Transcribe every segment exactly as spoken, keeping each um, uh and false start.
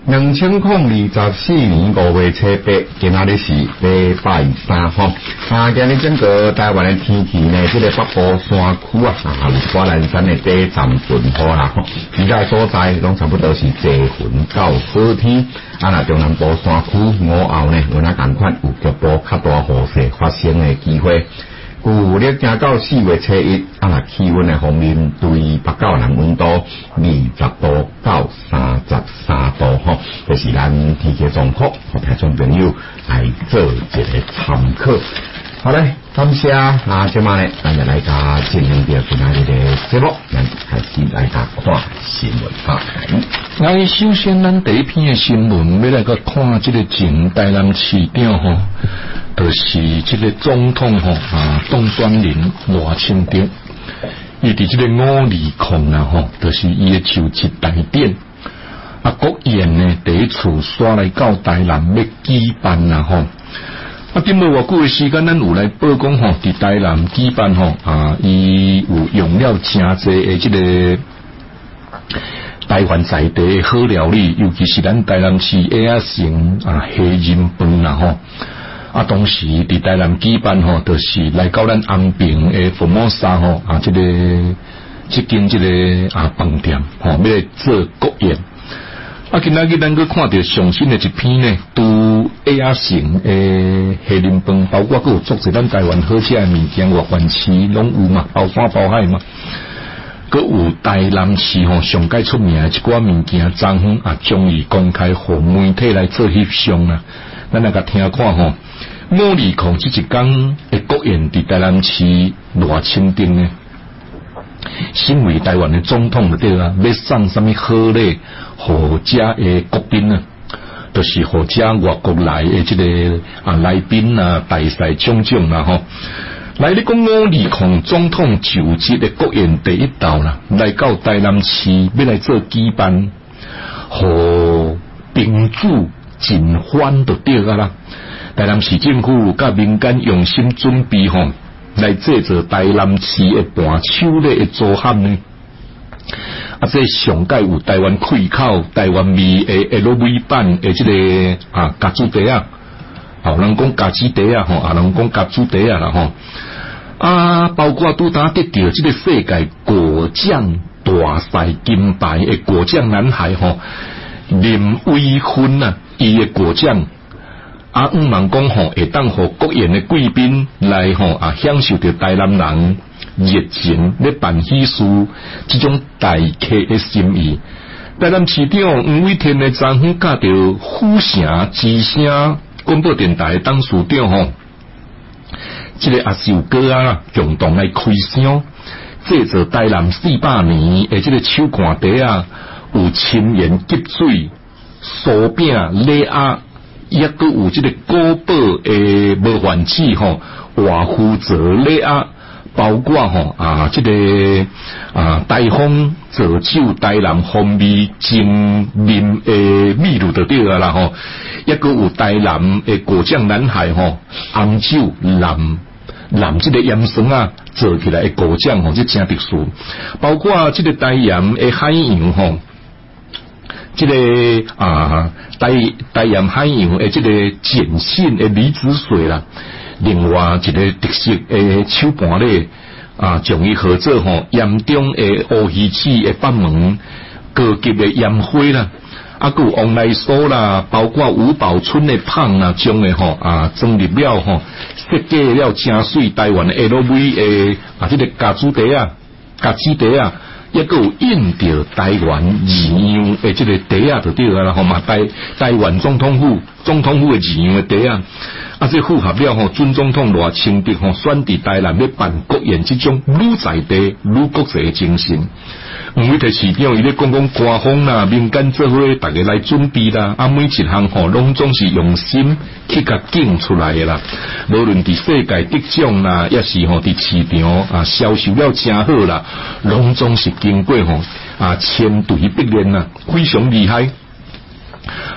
两千零二十四年五月初八，今仔日是礼拜三吼。啊，今日整个台湾的天气呢，这个北部山区啊，啊，华南山的第一站云雨啦吼，其他所在拢差不多是多云到好天。啊，那中南部山区午后呢，有那同款有局部较大雨势发生的机会。旧历行到四月初一，啊，那气温的方面，对北港南温度二十度到三十三度吼，这是咱天气状况，和听众朋友来做一个参考。好嘞，感谢啊，今晚呢，咱就来甲进行着今仔日的节目，咱开始来甲看新闻啊。 那首先，咱第一篇的新闻要来甲看这个前台南市长吼。就是这个总统吼啊，当选人赖清德，伊伫这个五二空啊吼，就是伊的就职大典啊，国宴呢第一次刷来到台南要举办啦吼。啊，顶无偌久的时间，咱有来报讲吼，伫台南举办吼啊，伊有用了真侪的这个台湾在地的好料理，尤其是咱台南市下仔城啊虾仁饭啦吼。啊，当时伫台南举办吼，就是来到咱安平诶福摩沙吼啊，这个这间这个啊饭店吼，要来做国宴。啊，今仔日咱去看到上新的一篇呢，都下仔城诶虾仁饭，包括佮有做一咱台湾好食诶物件，外县市拢有嘛，包山包海嘛。佮有台南市吼上界出名诶一寡物件，昨昏啊将伊公开互媒体来做翕相啦。咱来甲听看吼。五二零这一天的国宴伫台南市赖清德呢，身为台湾的总统对啊，要送什么好礼互遮的国宾呢？就是互遮外国来的这个啊来宾啊，大赛种种啦吼。来你讲五二零总统就职的国宴第一道啦，来到台南市要来做举办，互宾主尽欢就对啊啦。台南市政府甲民间用心准备吼，来制作台南市的伴手礼的组合呢。啊，这上届有台湾开口、台湾味的 L V 版的这个啊咖煮茶啊，啊人讲咖煮茶啊吼，啊人讲咖煮茶啊啦吼。啊，包括拄当得到这个世界果酱大赛金牌的果酱男孩吼，林威芬啊，伊的果酱。啊，毋茫讲吼，会当互国宴的贵宾来吼啊，享受着台南人热情咧办喜事，这种大客的心意。台南市长吴伟天的昨昏甲着虎城之声广播电台董事长吼，这个阿秀哥啊，共同来开箱，制作台南四百年的这个手干茶啊，有清盐急水、酥饼、礼鸭。也阁有这个古堡诶无饭子吼，华夫泽礼啊，包括吼啊这个啊台风造就台南风味精啉诶秘鲁就对了啦吼，也阁有台南诶果酱男孩吼，红酒蓝蓝这个盐酸啊做起来诶果酱吼，这真特殊，包括这个台盐诶海洋吼。这个啊，台台盐海洋的这个碱性的离子水啦，另外一个特色的手盘咧啊，将伊合作吼严重的乌鱼子的北门高级的盐花啦，啊，佮有往来酥啦，包括五宝村的胖啦，将的吼啊装入了吼，设计了真水台湾的 L V 的啊，这个咖煮茶啊，咖煮茶啊。也个有印着台湾二样诶，这个茶啊，就对啦，吼嘛，台台湾总统府总统府诶二样诶茶啊，啊，这符合了吼，准总统赖清德吼选伫台南要办国宴这种愈在地愈国际诶精神。吴伟提市长伊咧讲讲官方啦、民间做伙，大家来准备啦，啊，每一项吼拢总是用心去甲建出来诶啦。无论伫世界得奖啦，也是吼伫市场啊销售了真好啦，拢总是经过吼啊千锤百炼啦，非常厉害。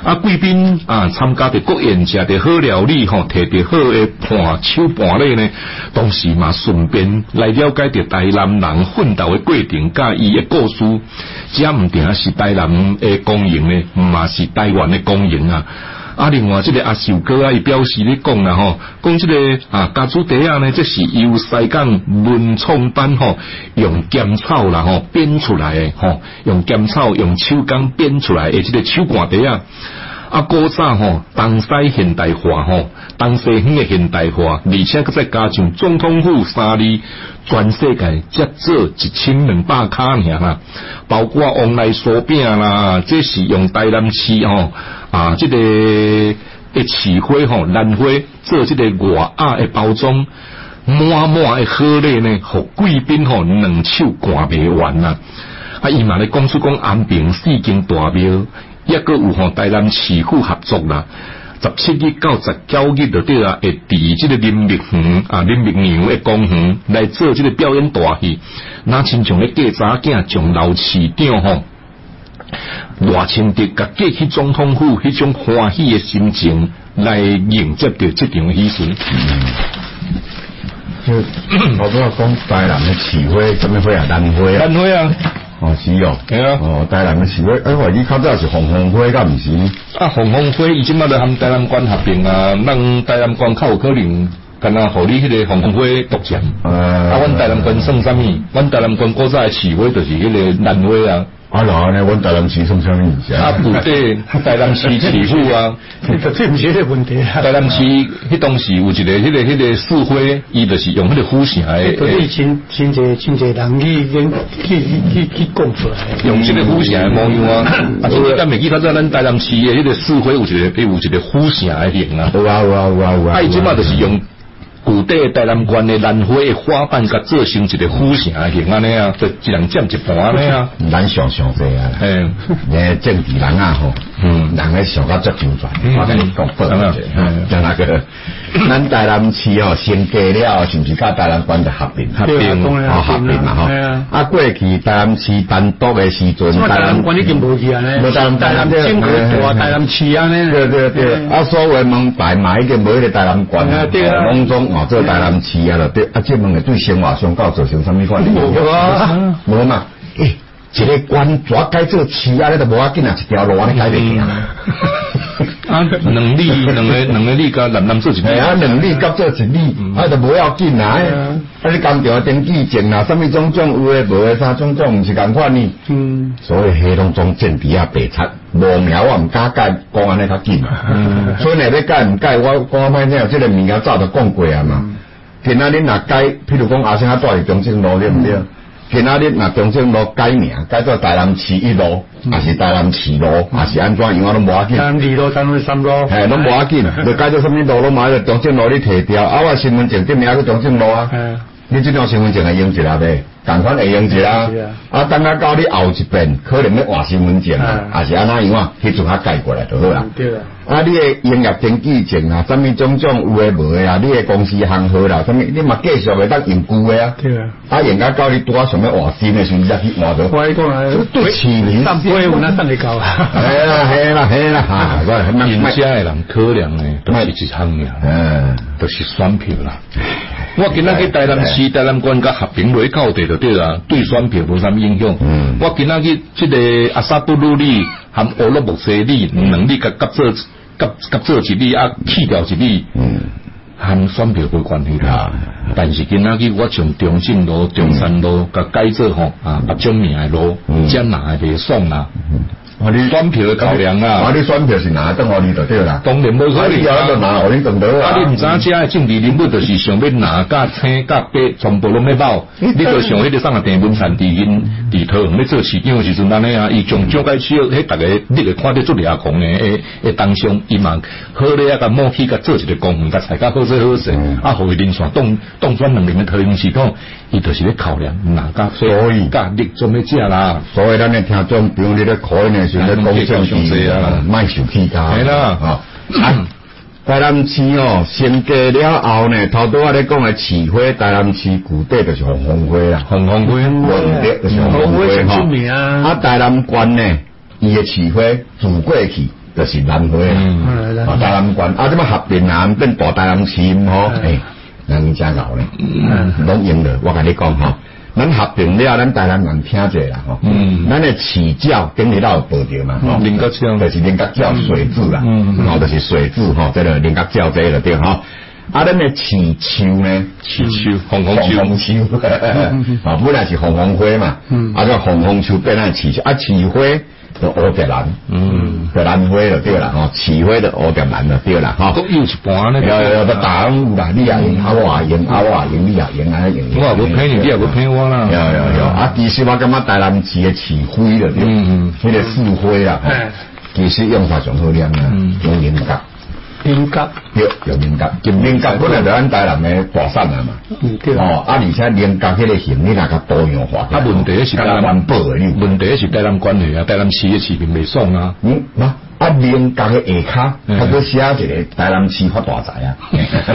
啊，贵宾啊，参加着国宴，食着好料理吼，摕着好诶伴手伴礼呢，同时嘛顺便来了解着台南人奋斗诶过程，甲伊诶故事。这毋定是台南诶公营呢，嘛是台湾诶公营啊。啊，另外这个阿秀哥啊，伊表示咧讲啦吼，讲这个啊家煮茶啊呢，这是由西港文创班吼用甘草啦吼编出来诶吼，用甘草用手工编出来诶这个手干茶啊。啊，古早吼，东西现代化吼，东西方的现代化，而且佮再加上总统府三字，全世界才做一千两百卡尔啦。包括往来酥饼啦，这是用台南市吼啊，这个诶市花吼兰花做这个外鸭的包装，满满的好礼呢，互贵宾吼两手赶袂完啦。啊，伊嘛咧讲出讲安平四间大庙。也个有和台南市府合作啦，十七日到十九日就对啦，会伫这个林密园啊林密娘的公园来做这个表演大戏，那亲像咧嫁查囝将老市长吼赖清德甲过去总统府迄种欢喜的心情来迎接着这场喜事。 就我不知道讲台南的市花，什么花啊？兰花啊？ 兰花啊？ 哦，是哦，系啊，哦，台南的市花，哎，我以较早是红红花，敢毋是？ 啊，红红花伊即马咧含台南关合并啊，咱台南关较有可能，敢若互你迄个红红花独占。呃，啊，阮台南关算啥物？阮台南关古早的市花就是迄个兰花啊。 啊，然后呢，阮台南市算啥物意思啊？ 啊，不对，台南市市府啊， 这毋是迄个问题啊。 台南市迄当时有一个迄、那个迄、那个市花，伊就是用迄个虎城诶。 都是真真侪真侪人去去去去讲出来。 用这个虎城诶模样啊，啊，所以咱袂记较早咱台南市诶迄个市花有一个有一个虎城诶形啊。 有啊有啊有啊有啊。 啊，伊即马就是用。古代台南县的兰花的花瓣，甲做成一个虎城形安尼啊，就一人占一半安尼啊。 咱想想这啊， 嘿， 诶，政治人啊吼，嗯，人咧想甲足周全，我跟你讲报一下，像那个，咱台南市哦，先加了，是毋是甲台南县就合并？ 合并， 哦，合并嘛吼。啊，过去台南市单独的时阵， 台南县已经无去安尼，无台南台南政府大台南市安尼。 对对对，啊，所有门牌嘛已经无迄个台南县啊，对啊，拢总。哦，做台南市啊，就对啊，这问题对生活上到造成什么款？ 无啊， 无嘛，诶，一个官怎改做市啊？你都无要紧啊，一条路你改袂行。 啊，两里两个两个里甲南南做一里， 啊，两里甲做一里，啊，就无要紧啊。啊，你工厂登记证啦，什么种种有诶无诶，啥种种毋是共款呢？嗯，所以迄种种政治啊白贼，无名我毋敢改，讲安尼较紧。嗯，所以你要改毋改，我讲歹听，即个物件早就讲过啊嘛。今仔日若改，譬如讲阿星啊住伫中正路对毋对？今仔日若中正路改名，改做台南市一路，还是台南市路，还是安怎样啊？拢无要紧。 台南二路、台南三路， 嘿，拢无要紧。你改做什么路，拢买个中正路你摕掉，啊，我身份证顶面还个中正路啊。你这张身份证会用一下呗？同款会用一下。啊，等下到你后一遍，可能要换身份证啊，还是安怎样啊？迄阵较改过来就好啦。 对啊。 啊，你的营业登记证啊，什么种种有诶无诶啊？你的公司行号啦，什么你嘛继续会当用旧诶啊？ 对啊。 啊，人家到你拄啊想要换新诶时阵，才去换着。 我讲啊， 对市民。 三杯有哪等你搞啊？ 系啦系啦系啦哈， 人家诶人可能呢，都是一项呀，嗯，都是选票啦。我今仔去台南市、台南县甲合并落去到地就对啦，对选票无啥影响。嗯，我今仔去即个阿萨布鲁里含俄罗木西里两里甲夹做夹夹做一里啊，去掉一里，嗯，含选票无关系啦。但是今仔去我从中正路、中山路甲改做吼啊，八种名诶路，遮哪会袂爽啦？啊！你选票的考量啊！ 啊！你选票是拿等我你就对啦。 当然无可能啊！就拿我你等到啊！ 啊！你唔知影遮政治人物就是想要拿甲青甲白，全部拢要包。你就像迄个上个地文产地因地头咧做市长的时阵，安尼啊，伊从蒋介石迄逐个你会看得出掠狂诶诶诶当上，伊嘛好咧啊！甲冒起甲做一个公园，甲采甲好势好势，啊，互伊人选当当选两年的投影系统，伊就是咧考量拿甲所以甲力做咩食啦。 所以咱咧听众朋友你咧考呢。是咧讲政治啊，卖受气家。 系啦， 啊，台南市哦，先加了后呢，头拄我咧讲诶市花，台南市古代就是红红花啦， 红红花， 文德就是红红花哈。啊，台南县呢，伊诶市花自过去就是南回啊，哦，台南县啊，这么合并啊，变大台南市吼，诶，人真牛咧，拢用了，我甲你讲吼。咱合并了，咱台南人听者啦吼。嗯。咱的市教顶日เรา报着嘛，吼。林角教就是林角教水质啦，嗯，吼，就是水质吼，这个林角教这个对吼。啊，咱的市秋呢？ 市秋，红红秋， 红秋，啊，本来是红红花嘛，嗯，啊，个红红秋变成市秋，啊，市花就乌蝶兰，嗯，就兰花就对啦，吼，市花就乌蝶兰就对啦，吼。 都有一半呢。 有有有，打有啦，你也用，啊我也用，啊我也用，你也用，安尼用。 我也无骗你，你也无骗我啦。 有有有，啊，其实我感觉台南市的市花就对，嗯嗯，迄个市花啦，其实用法上好念啦，用银角。 菱角， 对，有菱角，金菱角本来就咱台南的大产啊嘛。嗯，对。哦，啊，而且菱角迄个形，你那个多样化。 啊，问题是台南环保的，问题是台南关系啊，台南市的市民袂爽啊。 嗯，啊，啊，菱角的下骹，他搁写一个台南市发大财啊。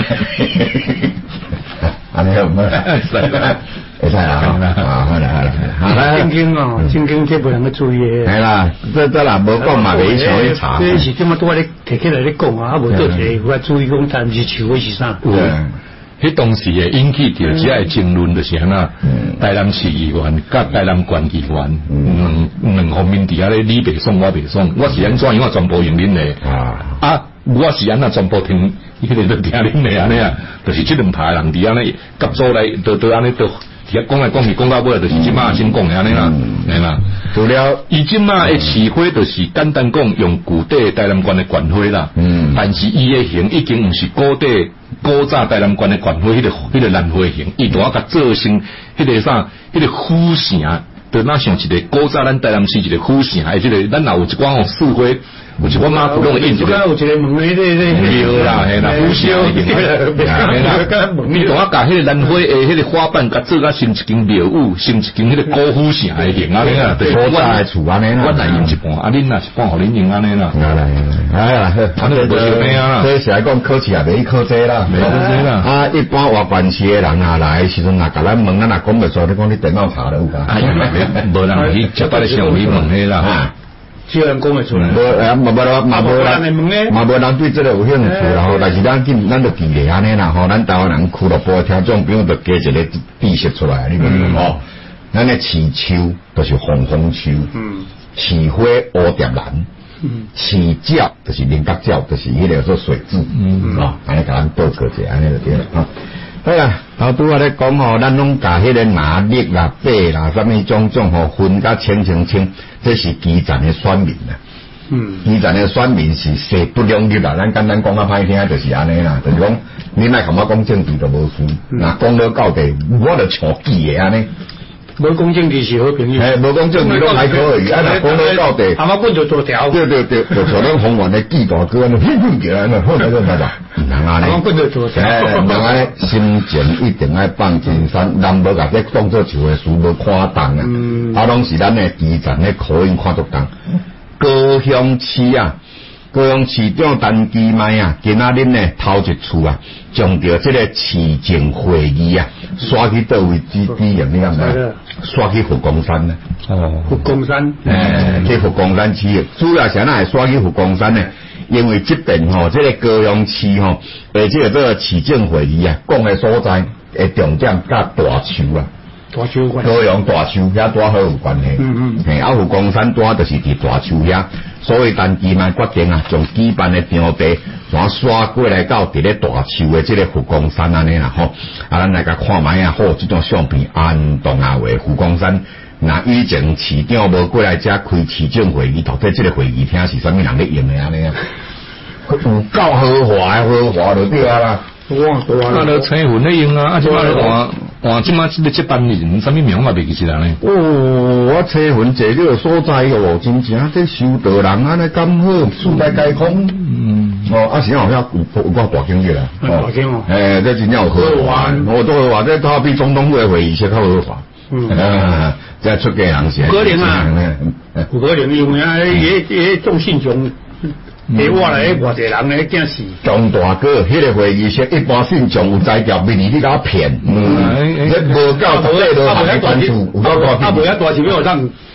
安尼好唔好？会使啦，啊，好啦好啦， 好啦，正经哦，正经这不能够注意。 系啦，这这啦，无讲嘛，袂想去查。 这是这么多咧提起来咧讲啊，啊无倒一个，我注意讲，但是树的是啥？ 对，迄当时会引起着只个争论就是安那，台南市议员甲台南县议员，两两方面伫遐咧，你袂爽，我袂爽，我是安怎样，我全部用恁的啊啊，我是安那全部听，迄个都听恁的安尼啊，就是这两派人伫安尼合作来，都都安尼都。而讲来讲去讲到尾，就是即马先讲安尼啦，係啦。 除了伊即马嘅市花，就是简單講用古代台南縣嘅縣花啦。嗯。但是伊嘅形已經唔是古代古早台南縣嘅縣花，迄個迄個蘭花形，伊都要甲做成迄個啥，迄個虎城，就那像一個古早咱台南市一個虎城，誒，即個咱若有一寡吼樹花。有一我媽不弄印一個， 有一個門嗰啲廟啦，係啦，虎燒型啦，係啦，你同我甲迄個蘭花誒，迄個花瓣甲做甲成一間廟宇，成一間迄個高虎城嘅型啊，你啊，對， 我來厝安尼啦， 我來用一半，啊，恁若一半，互恁用安尼啦， 來來來，哎呀， 安尼就無想咩啊， 所以是來講考試也袂考這啦， 袂考這啦， 啊，一般外縣市嘅人啊來時陣啊，甲咱問，咱若講袂出，你講你電腦查了有㗎， 哎呀，無人去食八日上去問迄啦。 只有人講會出來， 無誒，嘛無人，嘛無人，嘛無人對這個有興趣啦。吼，但是咱今咱就記咧安尼啦。吼，咱台灣人俱樂部嘅聽眾朋友就加一個知識出來，你明唔？哦，咱嘅市秋就是紅紅秋，嗯，市花烏蝶蘭，嗯，市鳥就是菱角鳥，就是迄個做水蛭，嗯，哦，安尼甲咱報告者，安尼就對啦。啊，好啦，頭拄我咧講吼，咱攏甲迄個拿力啦、貝啦，啥物種種吼分甲清清清。這是基層嘅選民啊，嗯，基層嘅選民是勢不兩立啦。咱簡單講較歹聽，就是安尼啦，就是講你莫同我講政治就無事，嗱講到到地，我就錯記嘅安尼。 無講政治是好朋友， 誒，無講政治都還可以，啊，嗱講到到地， 阿媽本就做條， 對對對，就像咱紅灣嘅記大哥安尼，飛飛起來安尼，好嚟個乜啦？唔能安尼， 阿媽本就做條， 誒，唔能安尼，心情一定愛放真山，咱無甲這當作像個事無看重啊，啊，攏是咱嘅基層嘅口音看作重。高雄市啊，高雄市長陳其邁啊，今仔日呢頭一次啊，將着這個市政會議啊，刷去倒位指指引，你敢唔知？刷去佛光山呢？ 哦，佛光山， 誒，去佛光山市，主要是哪會刷去佛光山呢？因為這邊吼，這個高雄市吼，誒，這個這個市政會議啊，講嘅所在誒重點甲大樹啊。 大樹關， 高雄大樹遐多好有關係。嗯嗯。嘿，啊，佛光山多就是佇大樹遐，所以陳其邁決定啊，將舉辦嘅場地，全刷過來到佇咧大樹嘅即個佛光山安尼啦吼。啊，咱來甲看覓啊，好，即種相片安動啊話佛光山，那以前市長無過來遮開市政會議，到底即個會議廳是啥物人咧用嘅安尼啊？有夠豪華豪華就對啊啦。 哇！ 啊，都青雲咧用啊，啊，即馬咧換換即馬即個接班人，啥物名嘛袂記起來呢？ 哦，我青雲坐這個所在哦，真正這修道人安尼咁好，世界街坊。嗯。哦，啊，是啊，有有有大經濟啦。大經哦。誒，這真正有豪華，我都豪華，這它比總統會會議些較豪華。嗯。啊，這出家人是。 可能啊，有可能因為啊，迄迄種信眾。誒，我來外地人咧，驚死。 張大哥，迄個會議室一般信眾有才調，明年你甲騙，嗯，你無夠十歲都還關注，有夠大。 啊，無遐大是要讓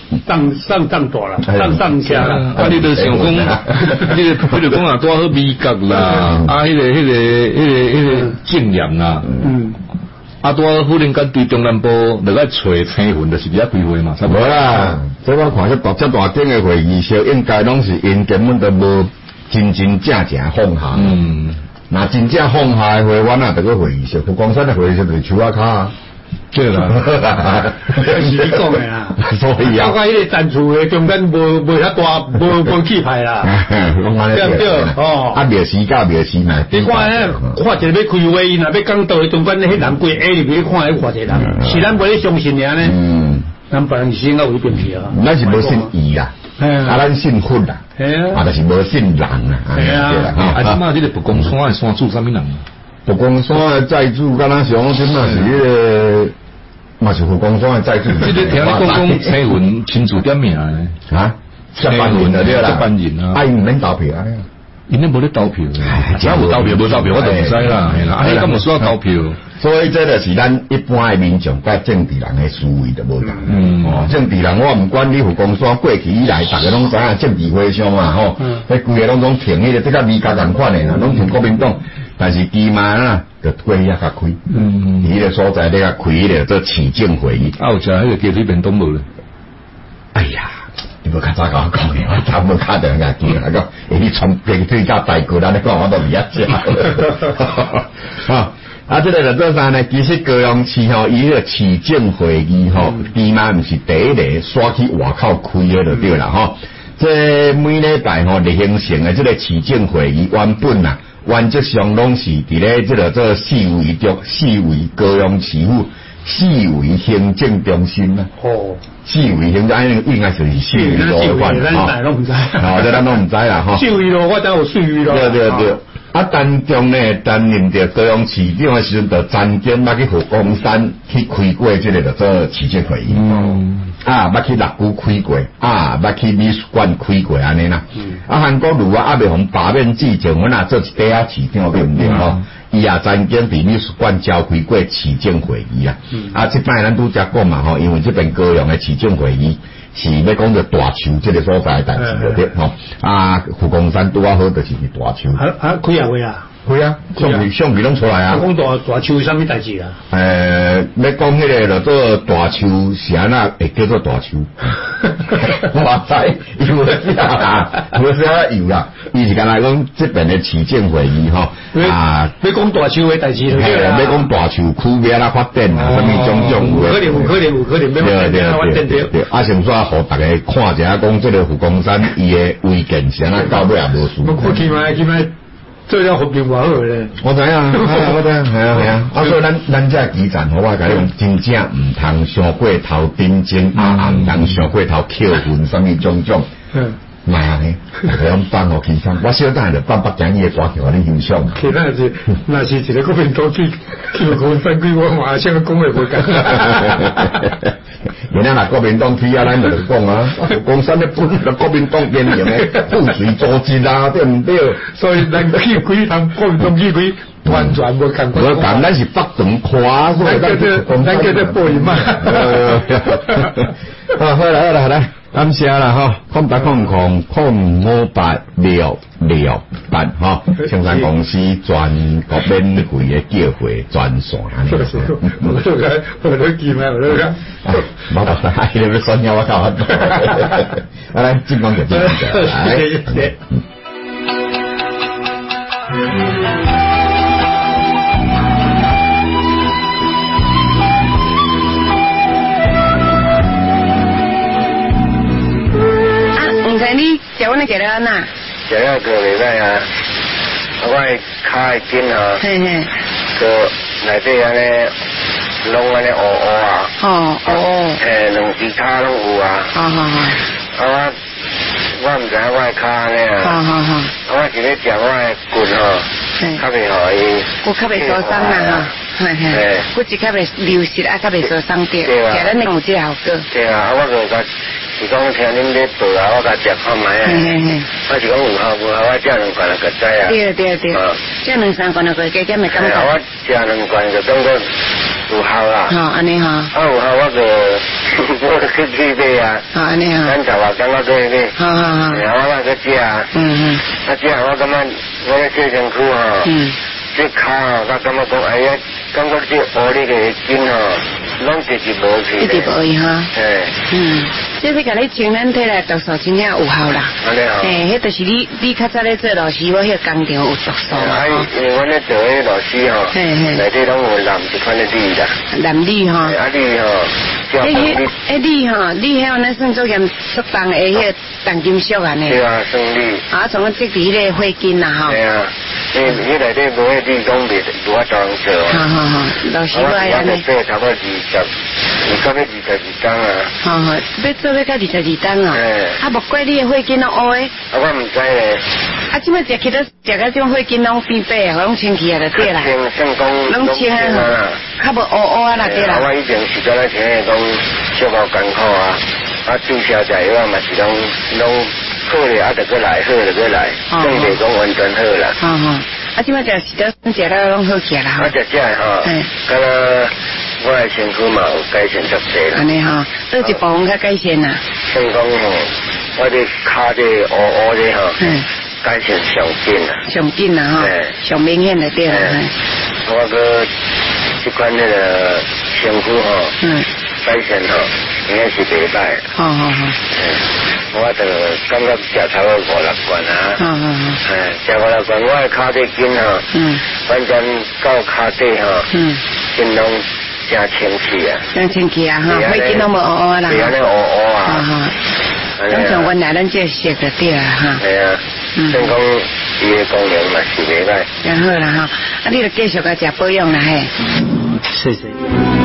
上上上大了，上上下了。 啊，你都想讲，你个，你就讲啊，多好美角啦，啊，迄个、迄个、迄个、迄个经验啦，嗯。啊，多忽然间对中南部落来找青云，就是比较机会嘛，差不多啦。所以我看这大、这大间的会议室，应该拢是因根本都无真真正正放下。嗯。那真正放下的会，我哪得个会议室？福光山的会议室就是树仔骹。 对啦，是你讲的啦。 所以啊， 包括迄个单厝的中间无无遐大，无无气派啦。对不对？哦。啊， 灭时甲灭时嘛。 你看咧，看一个要开会，若要讲道理，中间迄人规下入去看，迄偌济人，是咱无咧相信尔呢。嗯。咱别人是应该有变去啊。 咱是无信伊啦，啊，咱信佛啦，啊，就是无信人啦。 系啊。 啊，即马即个不公山的山主啥物人？ 不公山的债主，敢若像即马是迄个。嘛是福光山的债主， 这个听你讲讲青云亲自点名的啊，接班人了对啦， 接班人啊， 啊，伊毋免投票啊， 伊那无咧投票，只有投票无投票我就唔知啦，系啦，啊，伊咁无需要投票， 所以这就是咱一般的民众甲政治人的思维就无同。嗯，哦，政治人我毋管你福光山过去以来，大家拢知影政治会上嘛吼，迄规个拢总挺迄个即个美甲同款的啦，拢挺国民党，但是基嘛啦。就过去遐较开，嗯，伊个所在咧较开咧做市政会议。 啊，有食迄个鸡腿便当无咧？ 哎呀，你无较早甲我讲嘅，我差无卡着人见，那个，你从鸡腿加大骨，咱你讲我都唔晓食。啊，啊，这个就做啥呢？其实高雄市吼，伊个市政会议吼，基嘛毋是第一个刷去外口开嘅就对啦吼。这每礼拜吼，例行性嘅这个市政会议原本啊。原则上拢是伫咧即个做四维中四维高雄市府四维行政中心啦。哦，四维行政应该就是四维路款吼。咱拢唔知。 哦，这咱拢唔知啦吼。 四维路我等有四维路。 对对对。啊，当中呢，担任着高雄市长的时阵，就曾经捌去福光山去开过即个着做市政会议。嗯。啊，捌去六股开过，啊，捌去美术馆开过安尼啦。嗯。啊，韩国瑜啊，还未互罢免至前，阮也做一底啊市长对毋对吼？伊也曾经伫美术馆召开过市政会议啊。嗯。啊，即摆咱拄则讲嘛吼，因为即边高雄的市政会议是要讲着大树即个所在的代志对对吼。啊，福光山拄啊好，就是大树。 啊啊，开啊会啊！ 会啊，相片相片拢出来啊！ 讲大大树是啥物代志啊？ 诶，要讲迄个就做大树是安那会叫做大树？我知有啦，有啥有啦？伊是干那讲这边的市政会议吼啊， 要讲大树的代志就对啦。要讲大树区要安怎发展啊？什么种种？ 有可能，有可能，有可能要对对对对。啊，先说互大家看一下，讲这个福光山伊的违建是安那到尾也无输。 我看起码起码。做了和平偌好咧， 我知影，我知影，系啊系啊。啊，所以咱咱这基站，我甲你讲，真正唔通伤过头顶尖，啊，唔通伤过头扣分，什么种种。嗯。嘛呢，大家拢放互其他，我小等下就放北京伊个歌曲，你欣赏。 其他是，那是一个国民党去去讲三句，我马上讲也无讲。 原来那国民党去啊，咱就讲啊，讲山咧本就国民党边缘诶，不随组织啊，对唔对？ 所以咱去几趟国民党去几，完全无共。 我讲咱是北长夸， 所以咱叫咱叫做背嘛。 啊，好啦好啦好啦。感谢啦哈，空八空空空五八六六八哈，青山公司全国免费的叫会专线。 我都讲，我都记咩？我都讲。 冇办法，你要算我搞得到。来，进光就进光就来。 你叫我那给了哪？ 叫我个礼拜啊，我脚筋啊，嘿嘿，个内底安尼，拢安尼乌乌啊， 哦哦， 诶，两只脚拢有啊， 好好好， 啊我我唔知我脚安尼啊， 好好好， 我是咧食我的骨吼，较袂互伊， 骨较袂受伤啦哈。嘿嘿，骨质较袂流失啊，较袂受伤掉，食咱有这效果。 对啊，我就甲是讲听恁咧报啊，我甲食看卖啊。嘿嘿嘿，我是讲有效无效，我食两罐就个知啊。 对对对，食两三罐就个加减咪感觉。 我食两罐就感觉有效啦。 好，安尼哈。 啊有效我就我去去买啊。 好，你好。 咱十外天我去买。 好好好。 然后我去食啊。嗯嗯。啊食我感觉我咧做身躯吼。嗯。这脚吼，我感觉讲哎呀，感觉这乌力的筋吼，拢直直无去。 一直无去哈。 嘿。嗯。 这要甲你请咱体来毒素真正有效啦。 安尼哦。 嘿，迄就是你你较早咧做老师，我迄工厂有毒素嘛。 哎，因为我咧做迄老师吼，内底拢有蓝一款的铝啦。 蓝铝哈。 啊铝吼。 迄迄迄铝吼，铝迄安尼算做严适当的迄个重金属安尼。 对啊，算铝。 啊，从即伫迄个血筋啦吼。 对啊。你你内底无迄铝讲袂无法当做。 好好好，老师我安尼。 我做差不多二十，二到要二十二天啊。 好好，要做要到二十二天啊。啊，无怪你的血筋拢乌的。 啊，我唔知咧。 啊，即摆食起到食到种血筋拢变白啊，拢清气啊，就对啦。 清，算讲。 拢清啊，较无乌乌啊啦，对啦。 我以前是在咧听讲小无艰苦啊，啊注射食药嘛是拢拢好咧，啊就过来，好就过来，算袂讲完全好啦。 好好。啊，即摆食是到食了拢好起啦。 我食食吼，敢若我的身躯嘛有改善足济啦。 安尼吼，倒一部分较改善啦。 算讲吼，我这骹这乌乌的吼，改善上紧啦。 上紧啦吼，上明显的对啦。 我个这款那个身躯吼，嗯，改善吼，应该是袂歹。 好好好。 我就感觉食差不多五六罐啊。嗯嗯嗯。哎，食五六罐，我的骹底筋吼，嗯，反正到骹底吼，嗯，筋拢真清气啊。 真清气啊哈，血筋拢无乌乌啦。 是安尼乌乌啊。 哈哈。咱像原来咱这食就对啦哈。 系啊。嗯。算讲伊的功能嘛是袂歹。 真好啦哈，啊你就继续甲食保养啦嘿。 谢谢。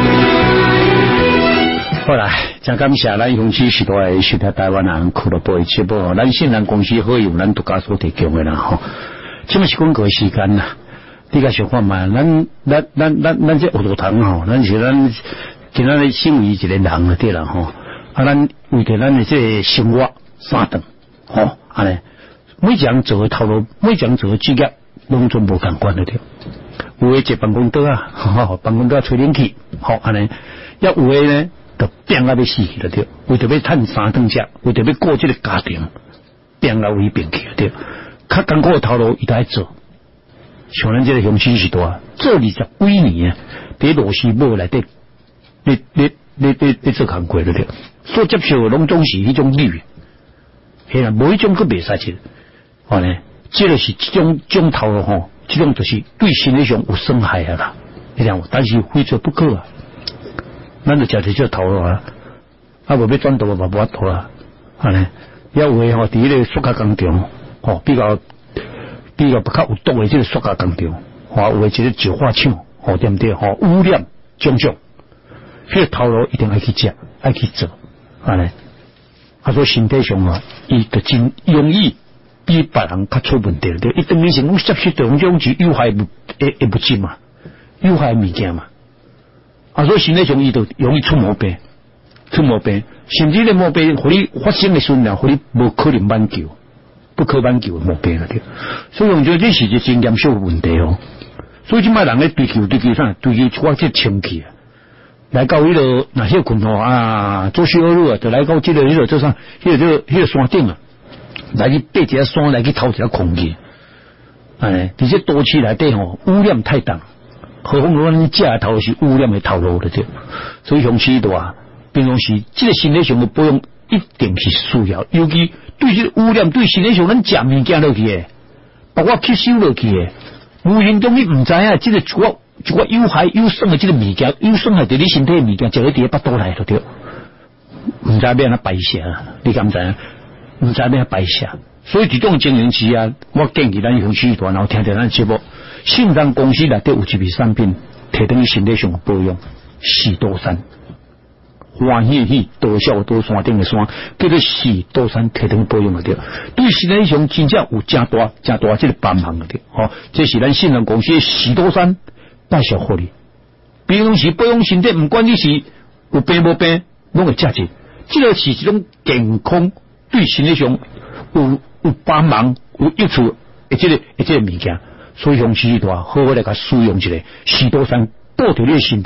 好啦，真感谢咱雄起时代收听台湾人俱乐部的节目，咱信任公司好用咱独家所提供的啦吼。这么是广告的时间啦，你甲想看嘛？咱咱咱咱咱这学道堂吼，咱是咱今仔日身为一个人了对啦吼，啊咱为着咱的这个生活三顿吼，安尼每一项做的头路，每一项做的职业，拢全无共款的对。有的坐办公桌啊，吼，办公桌吹冷气，吼安尼，要有的呢。就变啊要死去了对，为着要趁三顿食，为着要过这个家庭，变啊为变去了对。较艰苦的头路伊都爱做，像咱这个雄起时代做二十几年啊，伫螺丝帽内底，你你你你你做工课了对，所接受的拢总是迄种女，嘿啦，无迄种佫袂使去，哦呢，这个是这种这种头路吼，这种就是对身体上有伤害啊啦，你讲，但是非做不可啊。咱就食着这头路啊，啊无要转道嘛无法度啦，安尼，要有诶吼，伫迄个塑胶工厂，吼比较比较较有毒诶，即个塑胶工厂，吼有诶一个石化厂，吼对毋对？吼污染种种，迄个头路一定爱去食，爱去做，安尼，啊所以身体上啊，伊就真容易比别人较出问题了，对，伊等于是拢接触到种种是有害物诶诶物质嘛，有害物件嘛。啊，所以身体上伊就容易出毛病，出毛病，甚至咧毛病，互你发生的时阵，互你无可能挽救，不可挽救的毛病了对。所以我觉得这是一个真严肃的问题哦。所以即摆人咧追求追求啥？追求我这清气啊！来到迄个那些群吼啊，做小路啊，就来到这个迄个做啥？迄个这个迄个山顶啊，来去爬一下山，来去透一下空气。哎，而且都市内底吼污染太重。何况我们食的头路是污染的头路了对，所以雄起的话，平常时这个身体上的保养一定是需要，尤其对这个污染对身体上咱食物件落去的，包括吸收落去的，无形中你唔知啊，这个一个一个有害有损的这个物件，有损害对你身体的物件，食喺伫巴肚内了对，唔知要安怎排泄，你敢知？唔知要安怎排泄。所以这种情形之下，我建议咱雄起团然后听听咱节目。信任公司内底有一批产品，提供身体上的保养，喜多山，欢喜喜多少多山顶的山，叫做喜多山提供保养的对，对身体上真正有真大真大这个帮忙的对，哦，这是咱信任公司的喜多山介绍互你。平常时保养身体，不管你是有病无病，拢会价值，这个是一种健康对身体上有有帮忙有益处的这个的这个物件。所以雄起的话，好好来甲使用一下，喜多山保住你的身体，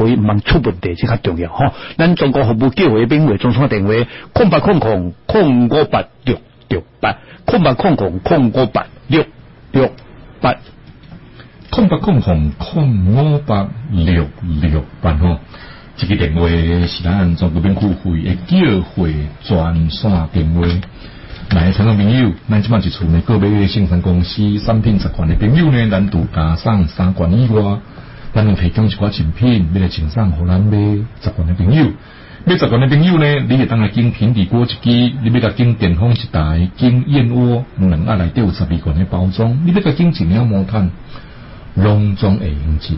会唔出问题，这较重要吼。咱中国服务叫回兵卫中山电话空八空空空五八六六八空八空空空五八六六八空八空空空五八六六八吼。这个电话是咱中国兵库会的叫会专线电话。来，听众朋友，咱即摆一厝呢，个别生产公司产品十款的朋友呢，咱都加上三罐以外，咱有提供一寡赠品，要来赠送互咱买十罐的朋友。买十罐的朋友呢，你会当来经平底锅一支，你要甲经电风一台，经燕窝两盒内底有十二罐的包装，你要甲经一领毛毯，拢总会用至。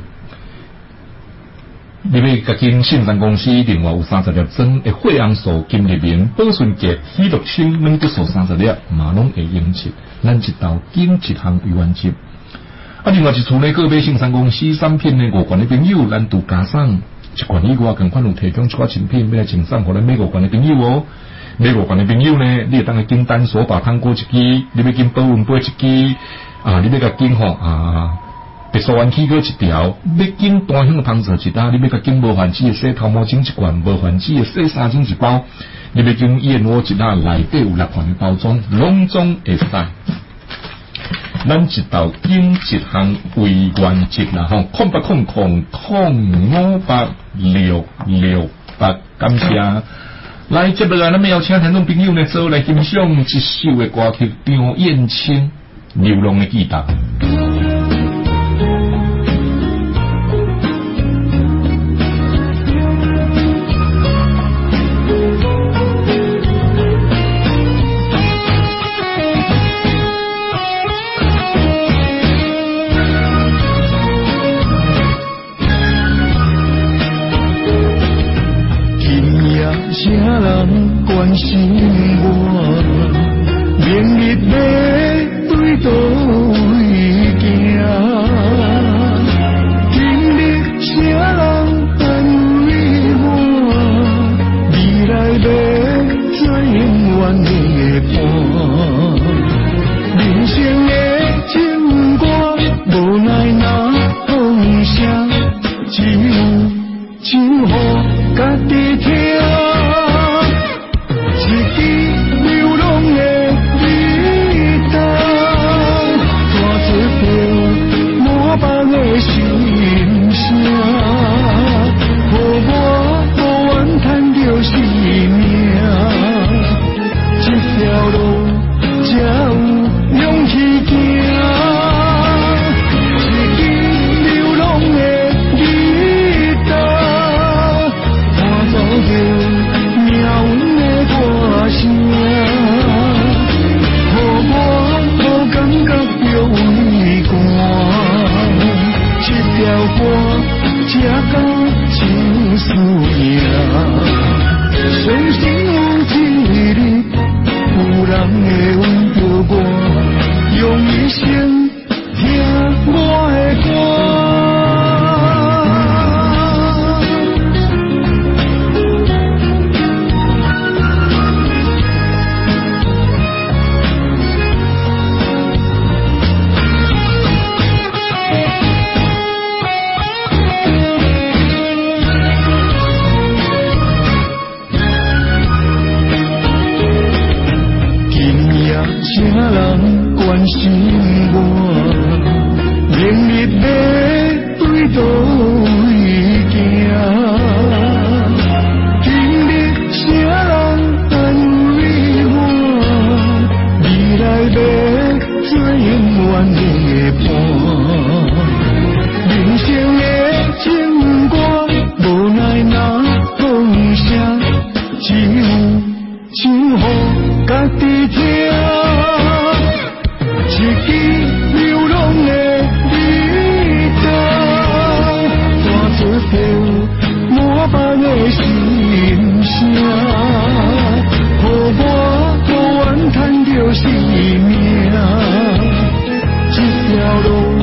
你要甲经信产公司另外有三十粒装的血红素、金立明、保顺洁、喜乐清软骨素三十粒，嘛拢会用至。咱一道经一项为完结。啊，另外一处呢，个别信产公司产品呢，五罐的朋友，咱都加上一罐以外，共款有提供一寡赠品，要来赠送互咱每五罐的朋友哦。每五罐的朋友呢，你会当来经单索把汤锅一支，你要经保温杯一支，啊，你要甲经吼啊。白素丸起锅一条，要经单香汤匙一打，你要甲经无环子的洗头毛巾一罐，无环子的洗衫巾一包，你要经燕窝一打，内底有六款的包装，拢总会使。咱一道经一项为原则啦吼，空八空空空五八六六八，感谢。来，接落来咱们邀请听众朋友呢，做来欣赏一首的歌曲，张燕青《流浪的记答》。 啥人关心我？明日要对倒位行？今日啥人安慰我？未来要怎永远的伴？人生的情歌，无奈哪放下，只有唱予家己听。生命，这条路。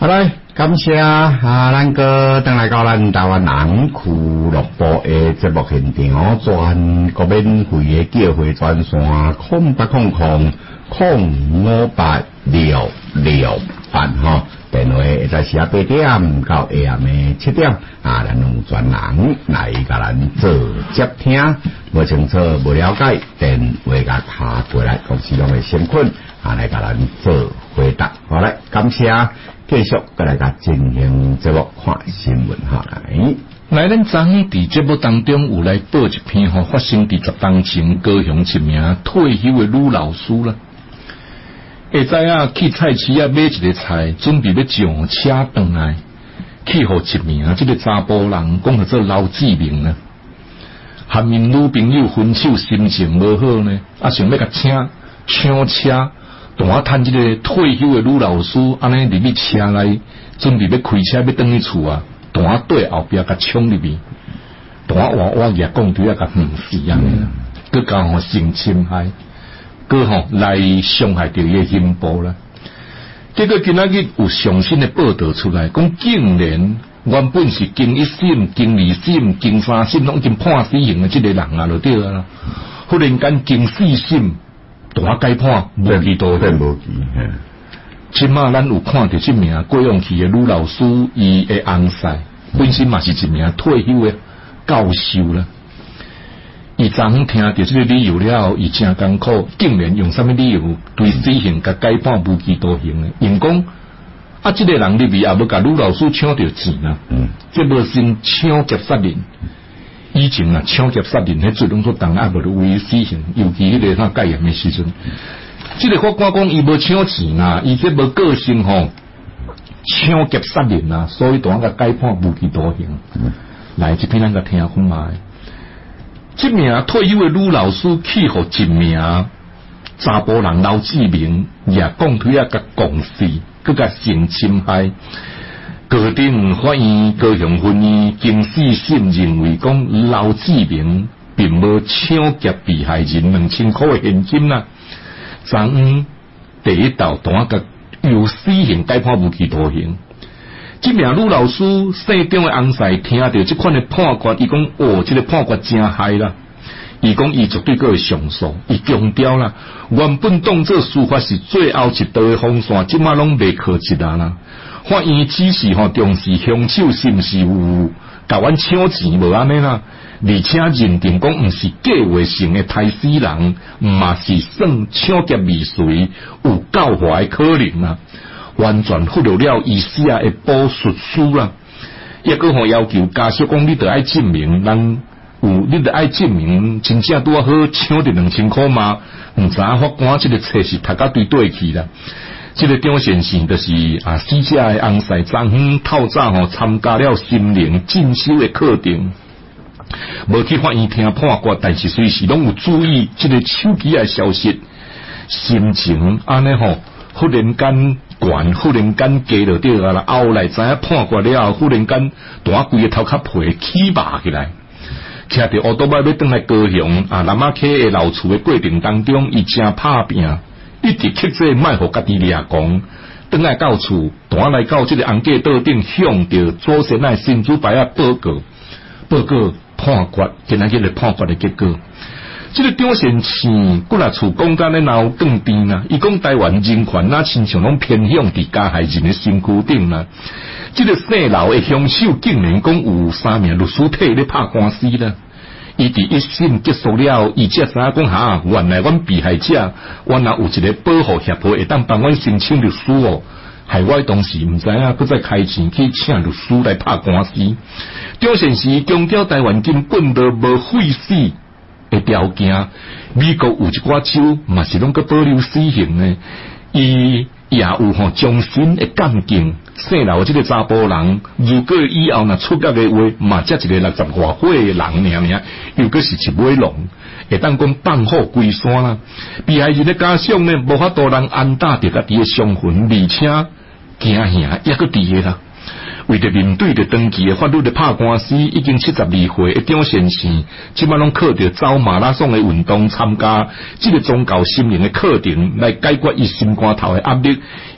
好来，感谢啊，咱个等来到咱台湾人俱乐部的节目现场，全国免费的叫会专线空八空空空五八六六八哈，电话会在下八点到下暗的七点啊，咱用专人来甲咱做接听，无清楚无了解，电话甲打过来，公司拢会先困啊来甲咱做回答。好来，感谢啊。继续再来甲进行节目看新闻哈来。 来，咱昨昏伫节目当中有来报一篇吼，发生伫十当前高雄一名退休的女老师啦。会知啊，去菜市啊买一个菜，准备要上车回来，去互一名即个查甫人讲叫做刘志明呢。含因女朋友分手，心情无好呢，啊想要甲请抢车。同我趁即个退休的女老师，安尼入去车内，准备要开车要转去厝啊，同我对后壁甲冲入去，同我换我也讲对啊，甲唔是啊，佮加互性侵害，佮吼来伤害到伊的心部啦。结果今仔日有上新的报道出来，讲竟然原本是经一审、经二审、经三审拢已经判死刑的即个人啊，就对啦。忽然间经四审。大改判无期徒刑，无期。即马咱有看到即名过往去的女老师，伊的翁婿本身嘛是一名退休的教授啦。伊昨昏听到即个理由了后，伊真艰苦，竟然用什么理由对死刑甲改判无期徒刑呢？因讲啊，即、这个人入面也无甲女老师抢到钱啊，嗯，即无先抢劫杀人。以前啊，抢劫杀人迄罪拢做重啊，无就为死刑，尤其迄个他戒严的时阵，即、这个法官讲伊无抢钱啊，伊这无个性吼，抢劫杀人啊，所以当个改判无期徒刑。嗯、来，这篇咱个听看卖，这名退休的女老师去互一名查甫人刘志明，也讲推啊甲共事，佮甲性侵害。高等法院高雄分院经四审认为，讲刘志明并无抢劫被害人两千块的现金啦。昨昏第一道单甲由死刑改判无期徒刑。这名女老师姓张的翁婿听到这款的判决，伊讲哦，这个判决真害啦。伊讲伊绝对个会上诉，伊强调啦，原本当作司法是最后一道的防线，即马拢未可及啊啦。法院只是吼重视凶手是毋是有甲阮抢钱无安尼啦，而且认定讲毋是计划性的杀死人，嘛是算抢劫未遂有教化的可能啦，完全忽略了医师啊的补述书啦。抑个吼要求家属讲，你得爱证明人有，你得爱证明真正拄好抢着两千块嘛，毋知影法官即个册是读甲对对去啦。这个张先生就是啊，死者的翁婿昨昏透早吼参加了心灵进修的课程，无去法院听判决，但是随时拢有注意这个手机的消息，心情安尼吼，忽然间悬，忽然间低落掉啊啦，后来知影判决了后，忽然间大规个头壳皮起麻起来。骑着乌多摆要转来高雄啊，南马溪的老厝的过程当中，伊真拍拼。一直克制卖互家己掠讲，转来到厝，单来到这个红架道顶，向着祖先来新主牌啊报告，报告判决，今仔日个判决的结果。这个张先生，骨力厝讲甲咧闹更低啦，伊讲台湾人权啦，亲像拢偏向伫加害人的身躯顶啦。这个姓刘的凶手竟然讲有三名律师替咧拍官司啦。伊伫一审结束了，伊才知影讲哈，原来阮被害者原来有一个保护协会会当帮阮申请律师哦，害我当时毋知影，佮再开钱去请律师来拍官司。张先生强调台湾根本都无废死的条件，美国有一寡州嘛是拢佮保留死刑的，伊也有吼终身的监禁。姓刘这个查甫人，如果以后若出狱的话，嘛才一个六十外岁的人尔尔，又佫是一尾龙，会当讲放虎归山啦。被害人的家属呢，无法度人安搭着家己的伤痕，而且惊吓抑佫伫个啦。为着面对着长期的法律的拍官司，已经七十二岁的张先生，即摆拢靠着走马拉松的运动参加这个宗教心灵的课程，来解决伊心肝头的压力，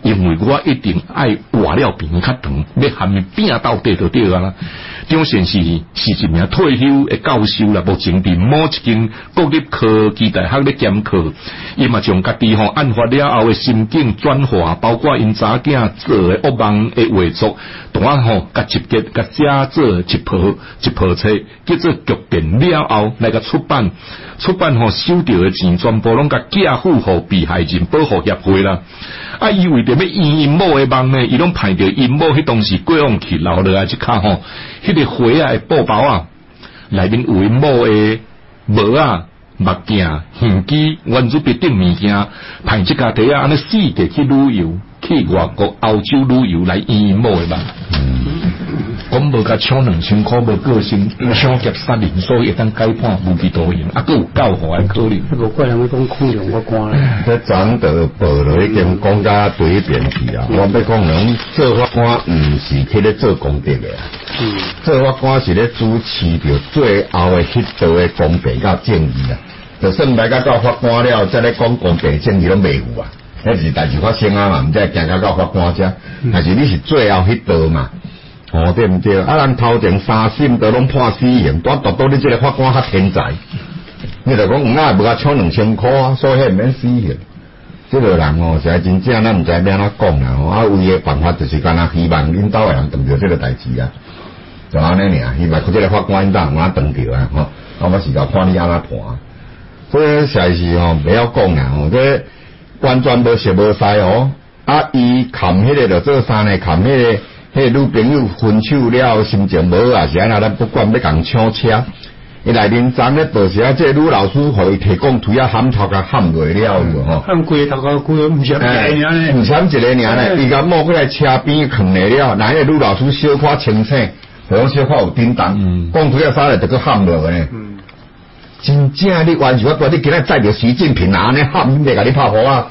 因为我一定爱活了病较长，要含伊拼到底就对啊啦。张先生是一名退休的教授啦，目前伫某一间国立科技大学咧兼课，伊嘛将家己吼案发了后的心境转化，包括因查囝做的恶梦的画作，同啊吼甲集结甲写做一部一部册，叫做剧变了后来甲出版，出版吼收到的钱全部拢甲寄付互被害人保护协会啦。啊，伊为着要圆因某的梦呢，伊拢派着因某迄当时过往去留落来即卡吼，迄个花啊的布包啊，内面有因某的帽啊、目镜、耳机、原子笔等物件，派即家底啊安尼四个去旅游，去外国欧洲旅游来圆因某的梦。讲无甲抢两千块，无个性，抢劫杀人，所以会当改判无期徒刑，啊，佫有教化的可能。 无怪人要讲控量我官咧。 这长得报了已经讲甲对边去啊！我要讲人做法官毋是去咧做公德的啊，嗯、做法官是咧主持着最后的迄道的公平甲正义啊！就算来甲到法官了，再咧讲公平正义拢袂有啊！迄是代志发生啊嘛，毋才行到到法官遮，但是你是最後迄道嘛。哦，对毋对？啊，咱头前三审都拢判死刑，单独到你这个法官较天才，你就讲有哪无甲抢两千块啊，所以迄毋免死刑。这个人哦，实在真正咱毋知要安怎讲啦。啊，唯一的办法就是干那希望领导的人断掉这个代志啊，就安尼尔。希望这个法官领导有安断掉啊，吼、哦，啊，我是甲看你安怎判。所以实在是哦，不要讲啦，哦，这完全无熟无识哦。啊，伊冚迄个就做啥呢？冚迄个。迄个女朋友分手了，心情无啊，是安那？咱不管要共抢车，伊来临站咧报时啊，这女老师互伊提供推啊喊头甲喊落了有吼， 喊规头壳规毋闪一个尔呢， 毋闪一个尔呢，伊甲摸过来车边囥来了，那迄个女老师小可清醒，好像小可有叮当，讲推啊啥来就去喊落呢。嗯，真正你完全我你今日载着习近平啊，安尼喊你袂甲你拍火啊？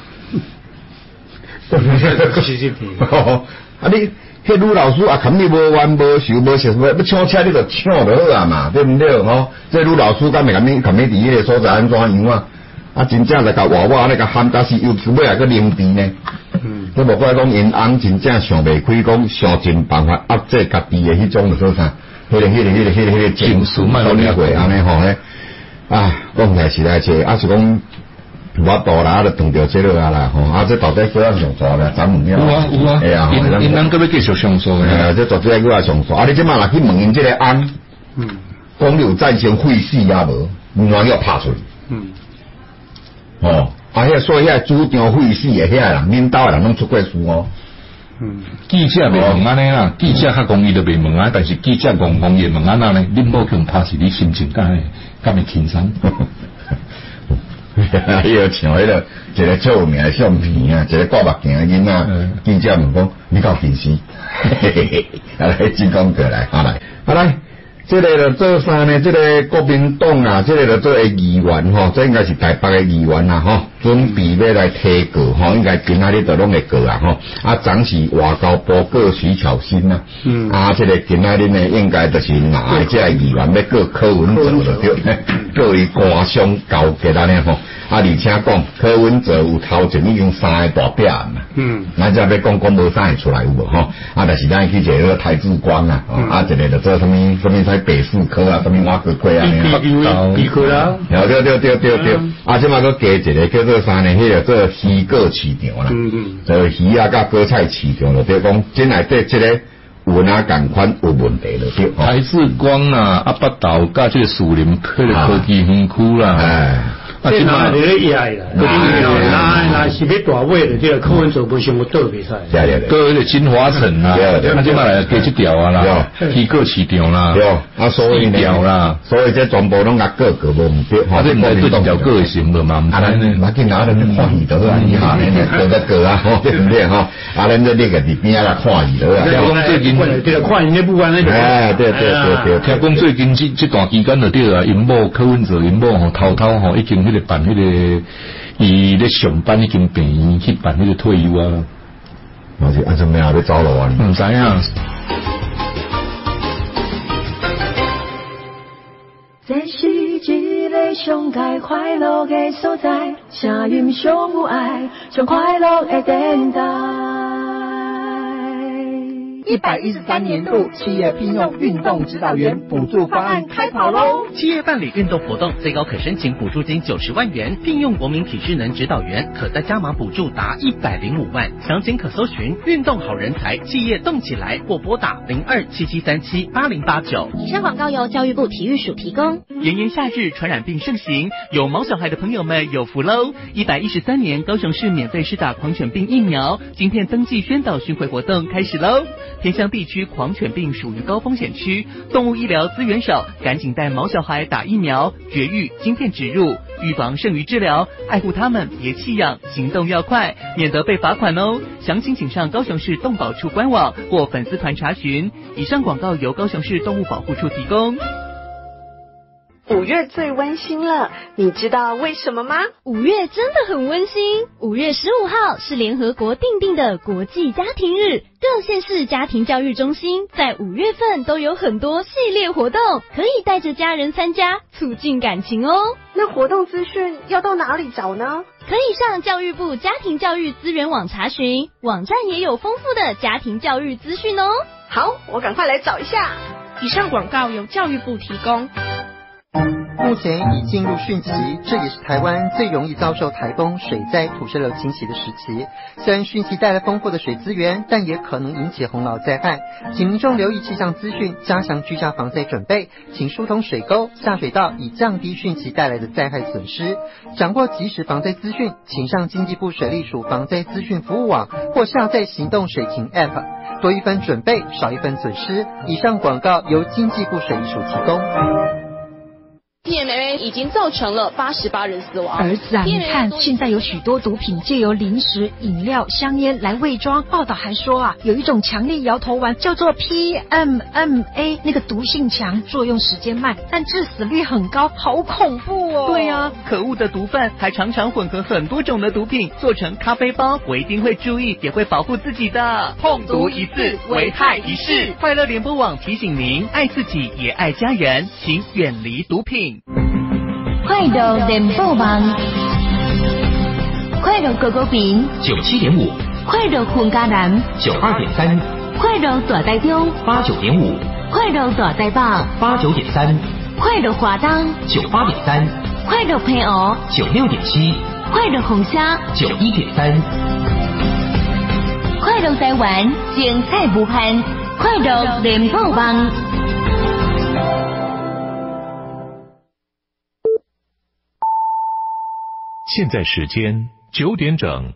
习近平， 啊你。迄女老师啊，看你无冤无仇无实，要抢车你就抢就好啊嘛，对毋对？吼，这女老师敢袂甲你，甲你伫迄个所在安怎样啊？啊，真正来甲娃娃咧甲喊甲死，尤其尾来个啉甜呢。嗯，你无怪讲因翁真正想袂开，讲想尽办法压制家己的迄种就说啥，迄个迄个迄个迄个迄个情绪嘛，理解安尼吼咧。啊，讲起来是来者，啊是讲。我大啦，就碰到这个啊啦，吼！啊，这到底叫咱上诉咧？咱问了。 有啊有啊。哎呀，因因咱搁要继续上诉嘅。 哎，这到底叫咱上诉？啊，你即马若去问因这个案，嗯，讲你有战胜废死也无，原来要拍出去。嗯。哦，啊，遐所以遐主张废死的遐人，领导的人拢出过事哦。 嗯。记者袂问安尼啦，记者较公义就袂问啊，但是记者讲公义问安那呢？恁某强拍是你心情敢会敢会轻松？ 伊个像迄个一个做名相片啊，一个挂目镜的囡仔，记者问讲：你搞近视？嘿嘿嘿，啊来，真讲过来，啊来，啊来，这个就做啥呢？这个国民党啊，这个就做个议员吼，这应该是台北的议员啦吼，准备要来提告吼，应该今仔日就拢会告啊吼。啊，暂时外交部告徐巧芯啦，嗯，啊，这个今仔日呢，应该就是拿这个议员要告柯文哲就对，告伊官商勾结安尼吼。啊，而且讲柯文哲有头前已经三个大弊案嘛，嗯，咱只要讲讲无啥会出来有无吼？啊，但是咱去一个台智光啊，嗯、啊，一个就做什么什么在北四科啊，什么挖科科啊， 比科啦， 对对对对对对，啊，即马个加一个叫做啥呢？迄个做鱼果市场啦，嗯嗯，就鱼啊甲果菜市场就对讲，真内底即个有哪共款有问题就对。 台智光啊，啊北投甲即个树林迄个科技园区啦，哎。 这哪里咧压啦？那那是要大尾的，这个柯文哲不想我倒比赛， 倒迄个金华城啊，啊，即摆来加一条啊啦，鱼果市场啦， 对，啊，所以呢，啦，所以这全部拢甲个个无唔对， 啊，这唔对一条个行无嘛？ 啊，咱那去拿人看伊得啊，以下呢个个个啊，对不对哈？啊，咱这那个伫边啊来看伊得啊。 听讲最近， 这个看伊咧不管那个， 哎，对对对对， 听讲最近这这段期间就对啊，因某柯文哲因某吼偷偷吼已经迄个办迄个。伊咧上班已经病去办迄个退休啊， 我是按怎么样要走路啊？ 唔知啊。 这是一个上界快乐的所在，声音上有爱，上快乐的电台。 一百一十三年度企业聘用运动指导员补助方案开跑喽！ 企业办理运动活动，最高可申请补助金九十万元，聘用国民体适能指导员，可再加码补助达一百零五万。详情可搜寻运动好人才企业动起来，或拨打零二七七三七八零八九。 以上广告由教育部体育署提供。 炎炎夏日，传染病盛行，有毛小孩的朋友们有福喽！一百一十三年高雄市免费施打狂犬病疫苗，晶片登记宣导巡回活动开始喽！偏乡地区狂犬病属于高风险区，动物医疗资源少，赶紧带毛小孩打疫苗，绝育、晶片植入，预防胜于治疗，爱护他们，别弃养，行动要快，免得被罚款哦。详情请上高雄市动保处官网或粉丝团查询。以上广告由高雄市动物保护处提供。 五月最温馨了，你知道为什么吗？ 五月真的很温馨。五月十五号是联合国订定的国际家庭日，各县市家庭教育中心在五月份都有很多系列活动，可以带着家人参加，促进感情哦。 那活动资讯要到哪里找呢？ 可以上教育部家庭教育资源网查询，网站也有丰富的家庭教育资讯哦。 好，我赶快来找一下。 以上广告由教育部提供。 目前已进入汛期，这也是台湾最容易遭受台风、水灾、土石流侵袭的时期。虽然汛期带来丰富的水资源，但也可能引起洪涝灾害。请民众留意气象资讯，加强居家防灾准备，请疏通水沟、下水道，以降低汛期带来的灾害损失。掌握即时防灾资讯，请上经济部水利署防灾资讯服务网或下载行动水情 App， 多一分准备，少一分损失。以上广告由经济部水利署提供。 T M A 已经造成了八十八人死亡。 儿子啊，你看现在有许多毒品借由零食、饮料、香烟来伪装。报道还说啊，有一种强力摇头丸叫做 P M M A， 那个毒性强，作用时间慢，但致死率很高，好恐怖哦。 对啊，可恶的毒贩还常常混合很多种的毒品做成咖啡包，我一定会注意，也会保护自己的。碰毒一次，危害一世。快乐联播网提醒您，爱自己也爱家人，请远离毒品。 快乐联播网，快乐狗狗饼九七点五， 快乐混家南九二点三， 快乐大台中八九点五， 快乐大台北八九点三， 快乐华东九八点三， 快乐平湖九六点七， 快乐红虾九一点三， 快乐台湾精彩无限，快乐联播网。 现在时间九点整。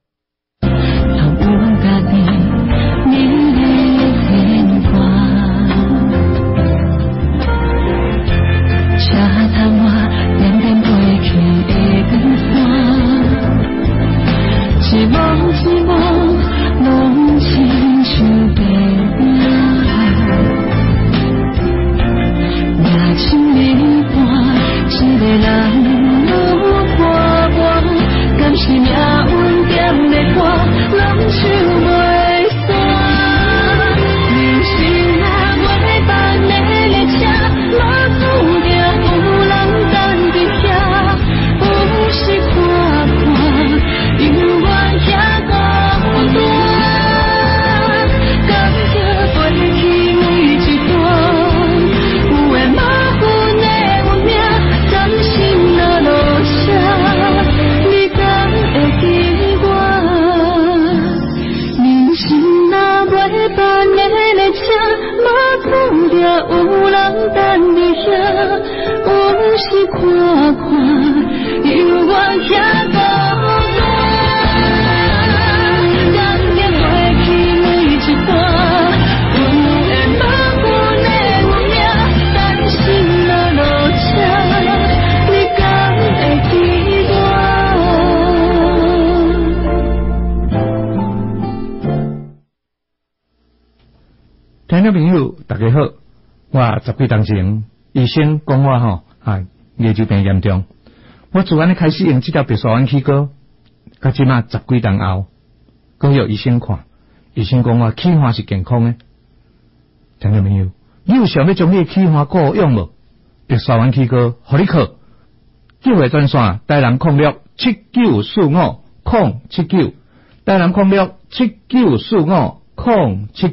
是命运点的歌，拢唱袂煞。人生若袂放的列车，马注定有人等伫遐。有时看看，犹原遐孤单，感觉飞去每一段，有的马分的运命，甘心若落下。办的列车，马注定有人等伫遐。有时看看，犹原遐孤单，感觉飞去每一段，有的马分的运命，担心若落车，你敢会记我？ 听众朋友，大家好，我十几年前医生讲我吼啊，牙周病严重，我自然咧开始用这条白沙湾起膏，到即马十几年后，讲有医生看，医生讲我气管是健康的。听众朋友，你有想要将你的气管顾用无？白沙湾起膏，互你靠，叫回专线台南控六七九四五空七九，台南控六七九四五空七九。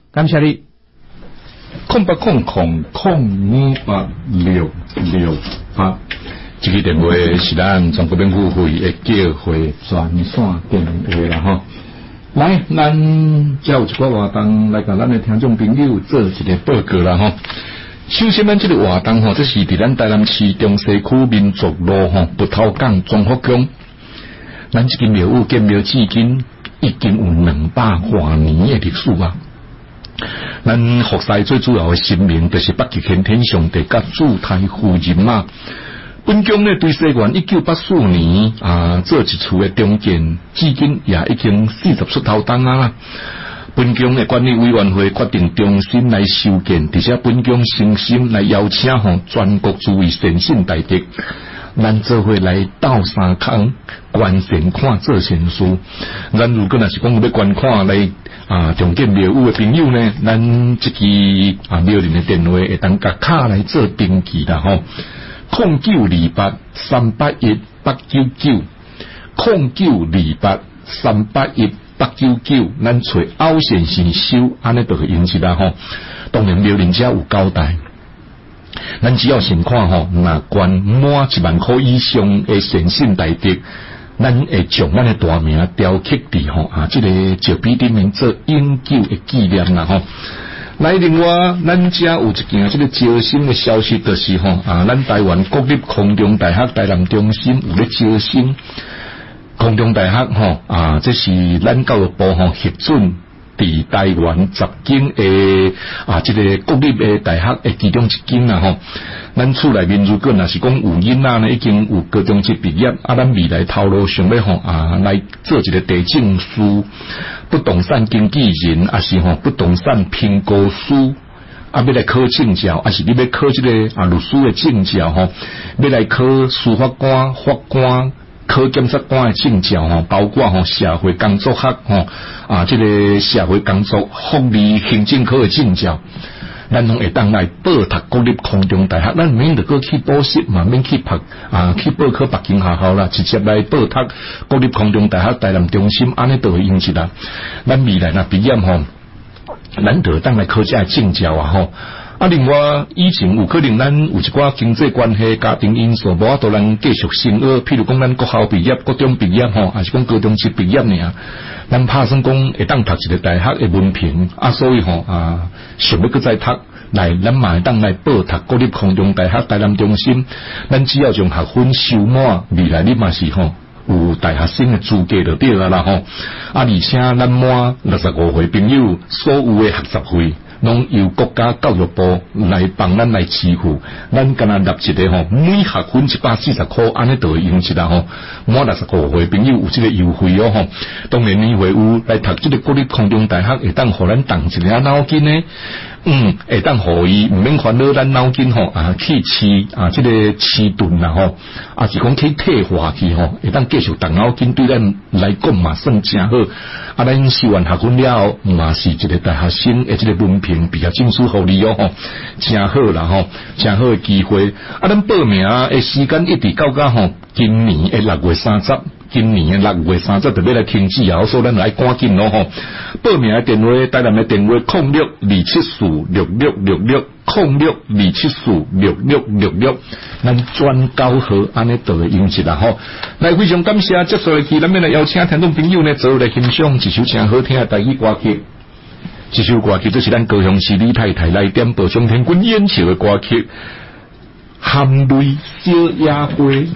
感谢你。 空八空空空五八六六八，这个电话是咱中国免付费的叫会专线电话啦吼。来，咱才有一个活动来甲咱的听众朋友做一个报告啦吼。首先，咱这个活动吼，这是伫咱台南市中西区民族路吼葡萄港中福宫，咱这个庙宇建庙至今已经有两百多年的历史啊。咱福西最主要的神明就是北极天天上帝甲主太夫人啊。本宫呢对西元一九八四年啊做一次的重建，至今也已经四十出头档啊啦。本宫的管理委员会决定重新来修建，而且本宫诚心来邀请吼全国诸位先进大德，咱做伙来斗三空捐善款做善事。咱如果若是讲要捐款来啊重建庙宇的朋友呢，咱这个啊庙人的电话会当甲卡来做登记啦吼。空九二八三八一八九九，空九二八三八一八九九，咱找欧先生收，安尼就会用起啦吼。当然庙人家有交代，咱只要先看吼，若捐满一万块以上的善信大德，咱会将咱的大名雕刻伫吼啊，这个石碑顶面做永久的纪念啦吼。来，另外，咱遮有一件这个招生的消息，就是吼啊，咱台湾国立空中大学台南中心有咧招生。空中大学吼啊，这是咱教育部吼核准伫台湾十间诶啊，这个国立诶大学诶其中一间啦吼。咱厝内面如果若是讲有囡仔呢，已经有高中级毕业，啊，咱未来头路想要吼啊来做一个地政师、不动产经纪人，还是吼不动产评估师。啊，要来考证照，还是你要考这个啊律师的证照吼？要来考司法官、法官。考检察官的证照吼，包括吼社会工作学吼啊，这个社会工作福利行政科的证照，咱拢会当来报读国立空中大学，咱免得过去补习嘛，免去读啊去报考北京学校啦，直接来报读国立空中大学台南中心，安尼都会用起啦。咱未来若毕业吼，咱就当来考这证照啊吼。啊，另外以前有可能咱有一寡经济关系、家庭因素，无法度咱继续生学，譬如讲咱国校毕业、国中毕业吼，还是讲高中级毕业呢，咱拍算讲会当读一个大学的文凭，啊，所以吼啊，想要搁再读，来咱嘛会当来报读国立空中大学台南中心，咱只要将学分修满，未来你嘛是吼。有大学生的资格就对了啦吼，啊，而且咱满六十五岁朋友所有的学习费，拢由国家教育部来帮咱来支付，咱干那纳一个吼，每学分一百四十块，安尼就会用一啦吼。满六十五岁朋友有这个优惠哦吼，当然你会有来读这个国立空中大学，会当互咱动一下脑筋呢。嗯，会当互伊毋免烦恼咱脑筋吼啊，去吃啊，这个迟钝啦吼，啊是讲去退化去吼，会当继续动脑筋，对咱来讲嘛算真好。啊，咱修完学分了后，嘛是一个大学生的这个文凭比较证书互你哦吼，真好啦吼，真好的机会。啊，咱报名的时间一直到到吼今年的六月三十。今年的六月三十就要来停止啊，所以咱来赶紧咯吼。报名的电话，台南的电话零六二七四六六六六零六二七四六六六六，咱专教好安尼就会用一啦吼。来，非常感谢接下来去，咱们来邀请听众朋友呢，做来欣赏一首真好听的台语歌曲。这首歌曲就是咱高雄市李太太来点播张天军演唱的歌曲《含泪小野花》。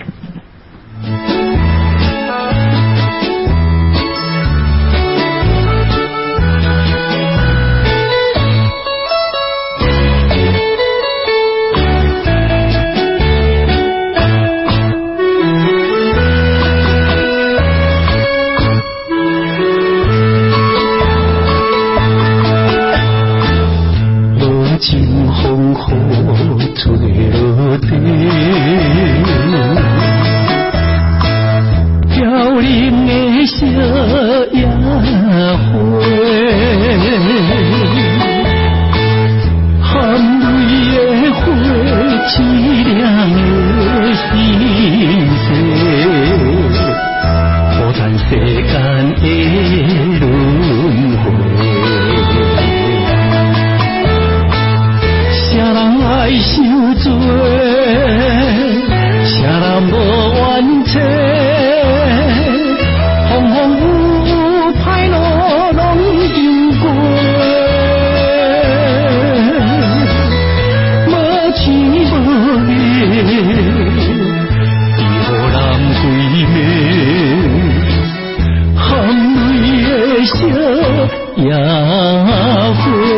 风雨吹落地，飘零的小野花，含泪的花，凄凉的心事，孤单世间的轮回。 做，谁人无怨切？风风雨雨歹路拢经过，无钱无命，伊予人归命，含泪的笑也花。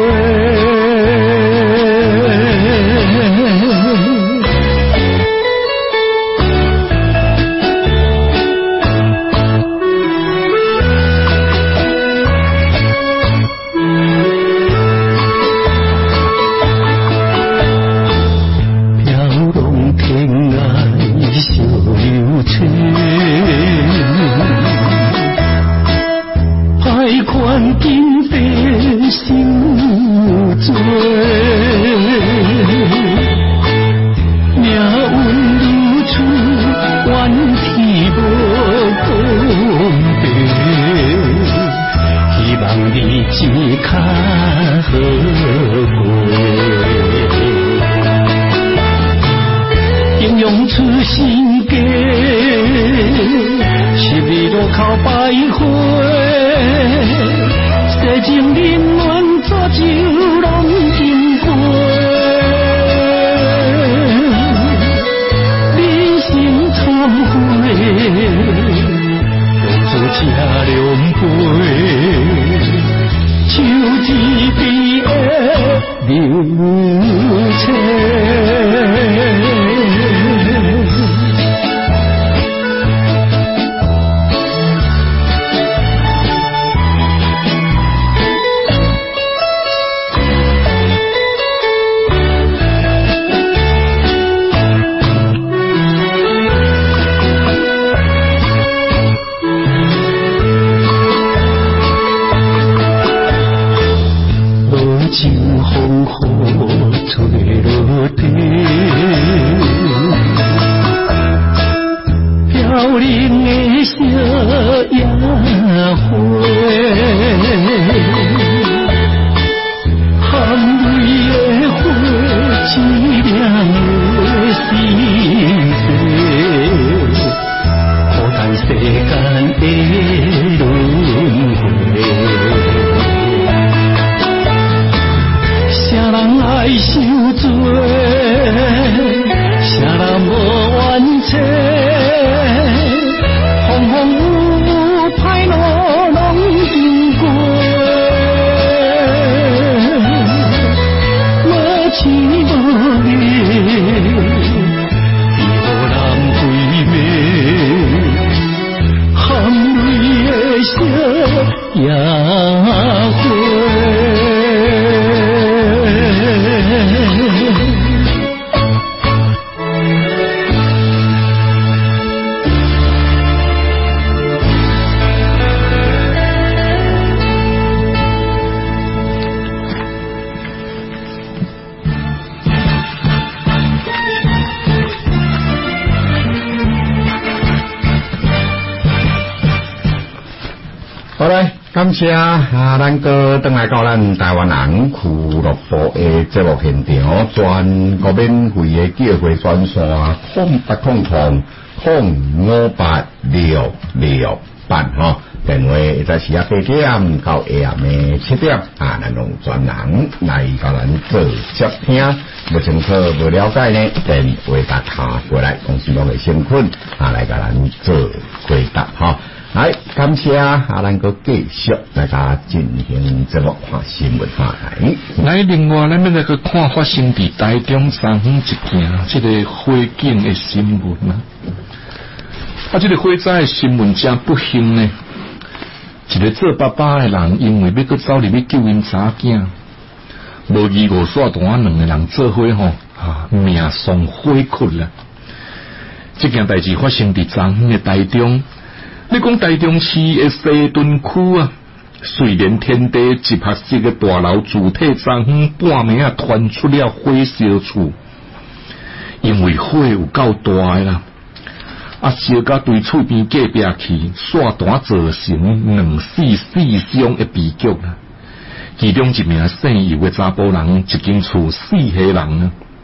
感谢啊，咱个登来到咱台湾人俱乐部的节目现场，全国免费的机会专线空八空空空五八六六八吼，电话在时啊八点到下暗的七点啊，咱用专人来甲咱做接听。无清楚、无了解呢，电话打卡过来，公司拢会先困啊，来甲咱做回答吼。来，感谢啊！咱个继续来甲进行节目看新闻话题。 来，另外咱们来个看发生伫台中三方一件这个火警的新闻啊。啊，这个火灾的新闻真不幸呢。一个做爸爸的人，因为要去走入去救因查囝，无二五煞单两个人做伙吼啊，命丧火窟啦。这件代志发生伫昨昏的台中。你讲台中市的西屯区啊，虽然天地集合式的大楼主体昨昏半暝啊传出了火烧厝，因为火有够大的啦，啊烧甲对厝边隔壁去，煞单造成两死四伤的悲剧啦。其中一名姓尤的查甫人，一间厝四个人啊，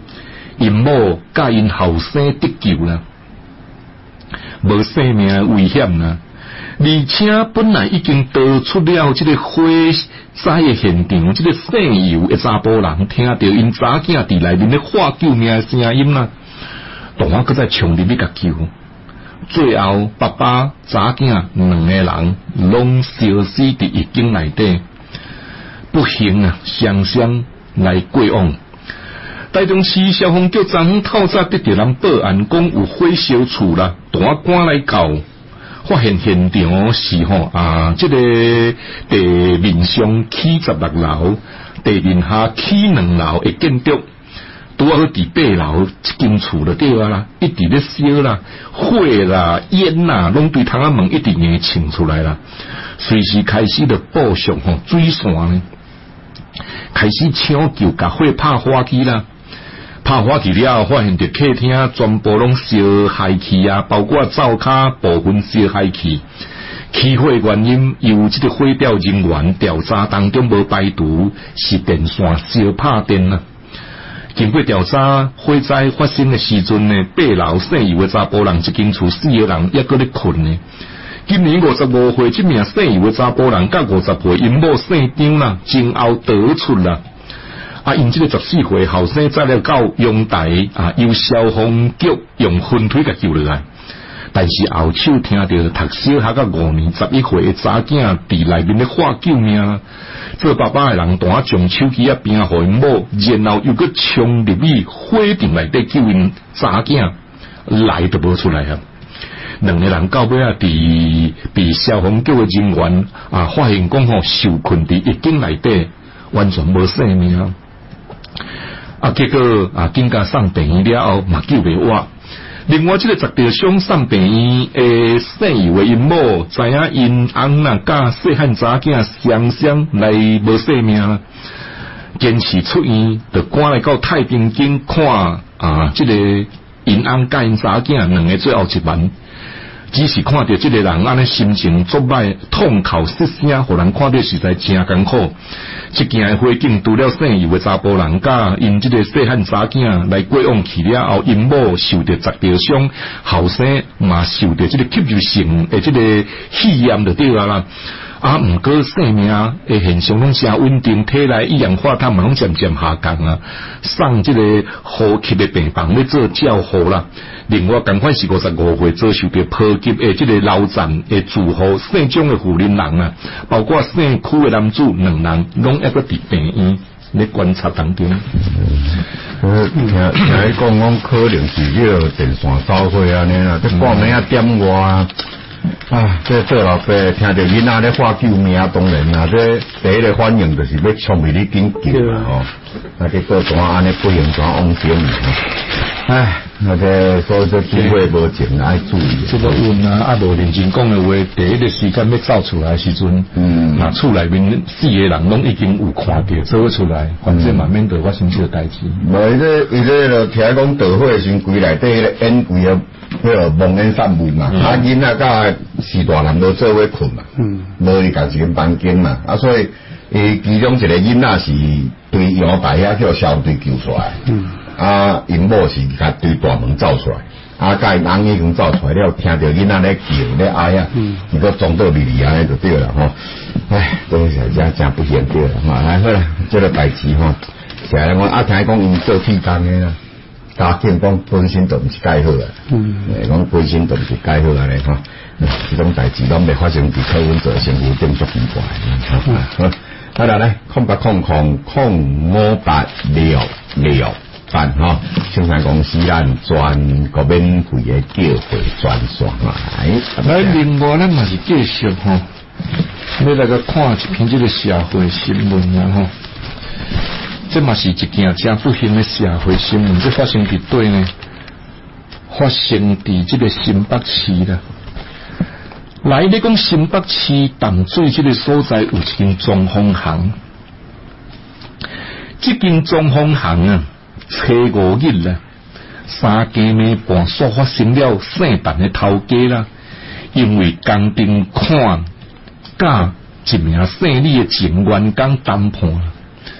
因某甲因后生得救啦，无生命危险啦。而且本来已经逃出了这个火灾的现场，这个姓尤的查甫人听到因查囝伫内面咧喊救命的声音啦，大我搁再冲入去甲救。最后，爸爸、查囝两个人拢消失伫狱警内底，不幸啊，双双来过往。台中市消防局昨昏透早得到人报案，讲有火烧厝啦，大我赶来到。发现现场是吼啊，这个地面上起十六楼，地面下起两楼的建筑，拄好伫八楼一间厝就对啊啦，一直咧烧啦，火啦、烟啦，拢对窗仔门一直硬冲出来啦。随时开始就布上吼水线呢，开始抢救，甲火拍火机啦。拍火器了，发现着客厅全部拢烧氦气啊，包括灶骹部分烧氦气。起火原因由这个火调人员调查当中无排除是电线烧拍电啦。经过调查，火灾发生的时阵呢，八楼姓尤的查甫人一间厝四个人抑搁咧困呢。今年五十五岁，这名姓尤的查甫人甲五十岁因某姓张啦，前后逃出啦。啊，因这个十四岁后生再了到阳台啊，由消防局用分推甲救落来，但是后手听到读小学到五年十一岁的查囝伫内面咧喊救命，做爸爸的人单将手机啊拼互因某，然后又搁冲入去火场内底救因查囝，来都无出来啊！两个人到尾啊，伫被消防局的人员啊发现讲吼受困伫狱警内底，完全无生命。啊，结果啊，警察送病院了后，嘛救袂活。另外，这个十条伤送病院诶，姓尤的因某知影因翁啊，甲细汉查囝双双来无生命，坚持出院，就赶来到太平间看啊，这个因翁甲因查囝两个最后一晚。只是看到这个人安尼心情作歹，痛哭失声，互人看到实在真艰苦。这件火警除了姓尤的查甫人甲因这个细汉查囝来过往去了后，因某受到十条伤，后生嘛受到这个吸入性的这个肺炎就对啊啦。啊，毋过生命诶现象拢真稳定，体内一氧化碳嘛拢渐渐下降啊。送这个呼吸的病房咧做照护啦。另外，同款是五十五岁遭受到炮击诶，这个老站诶住户姓张的妇人人啊，包括姓区的男子两人，拢一个伫病院咧观察当中。 呃，听听伊讲讲，可能是这个电线烧火安尼啦，这半暝啊点外啊。啊，这做老爸听到囡仔咧喊救命，当然啦，这第一个反应就是要冲入去紧救啦吼。啊，结果怎安尼不幸怎往生呢？唉，那个所以说机会无尽，爱注意。 这个阮啊，啊无认真讲的话，第一个时间要走出来的时阵，嗯，那厝内面四个人拢已经有看到走出来，反正嘛免得发生这个代志。 无伊这伊这个听讲导火时规内底咧演规个。迄个蒙烟散雾嘛，嗯、啊囡仔甲四大人都做伙困嘛，无伊家一间房间嘛，啊所以伊其中一个囡仔是对阳台遐叫消防队救出来，嗯、啊因某是甲对大门走出来，啊甲因翁已经走出来了，听到囡仔咧叫咧哀啊，伊个撞到离离安尼就对了吼，唉，真是真真不幸对了，吼，来好啦，这个代志吼，是啊，我啊听讲因做铁工的啦。家境讲本身就毋是介好啊，嗯，讲本身就毋是介好啊咧吼，这种代志拢未发生伫靠阮做生活顶足奇怪，好，好啦来，空八空空空五八六六八吼，生产公司咱全国免费的叫货专线来， 来另外咱嘛是继续吼，要来个看一篇这个社会新闻啊吼。这嘛是一件真不幸的社会新闻，这发生伫对呢？发生伫这个新北市啦。来，你讲新北市淡水这个所在有一间装潢行，这间装潢行啊，初五日啦，三更暝半所发生了姓陈的头家啦，因为工程款甲一名姓李的前员工谈判。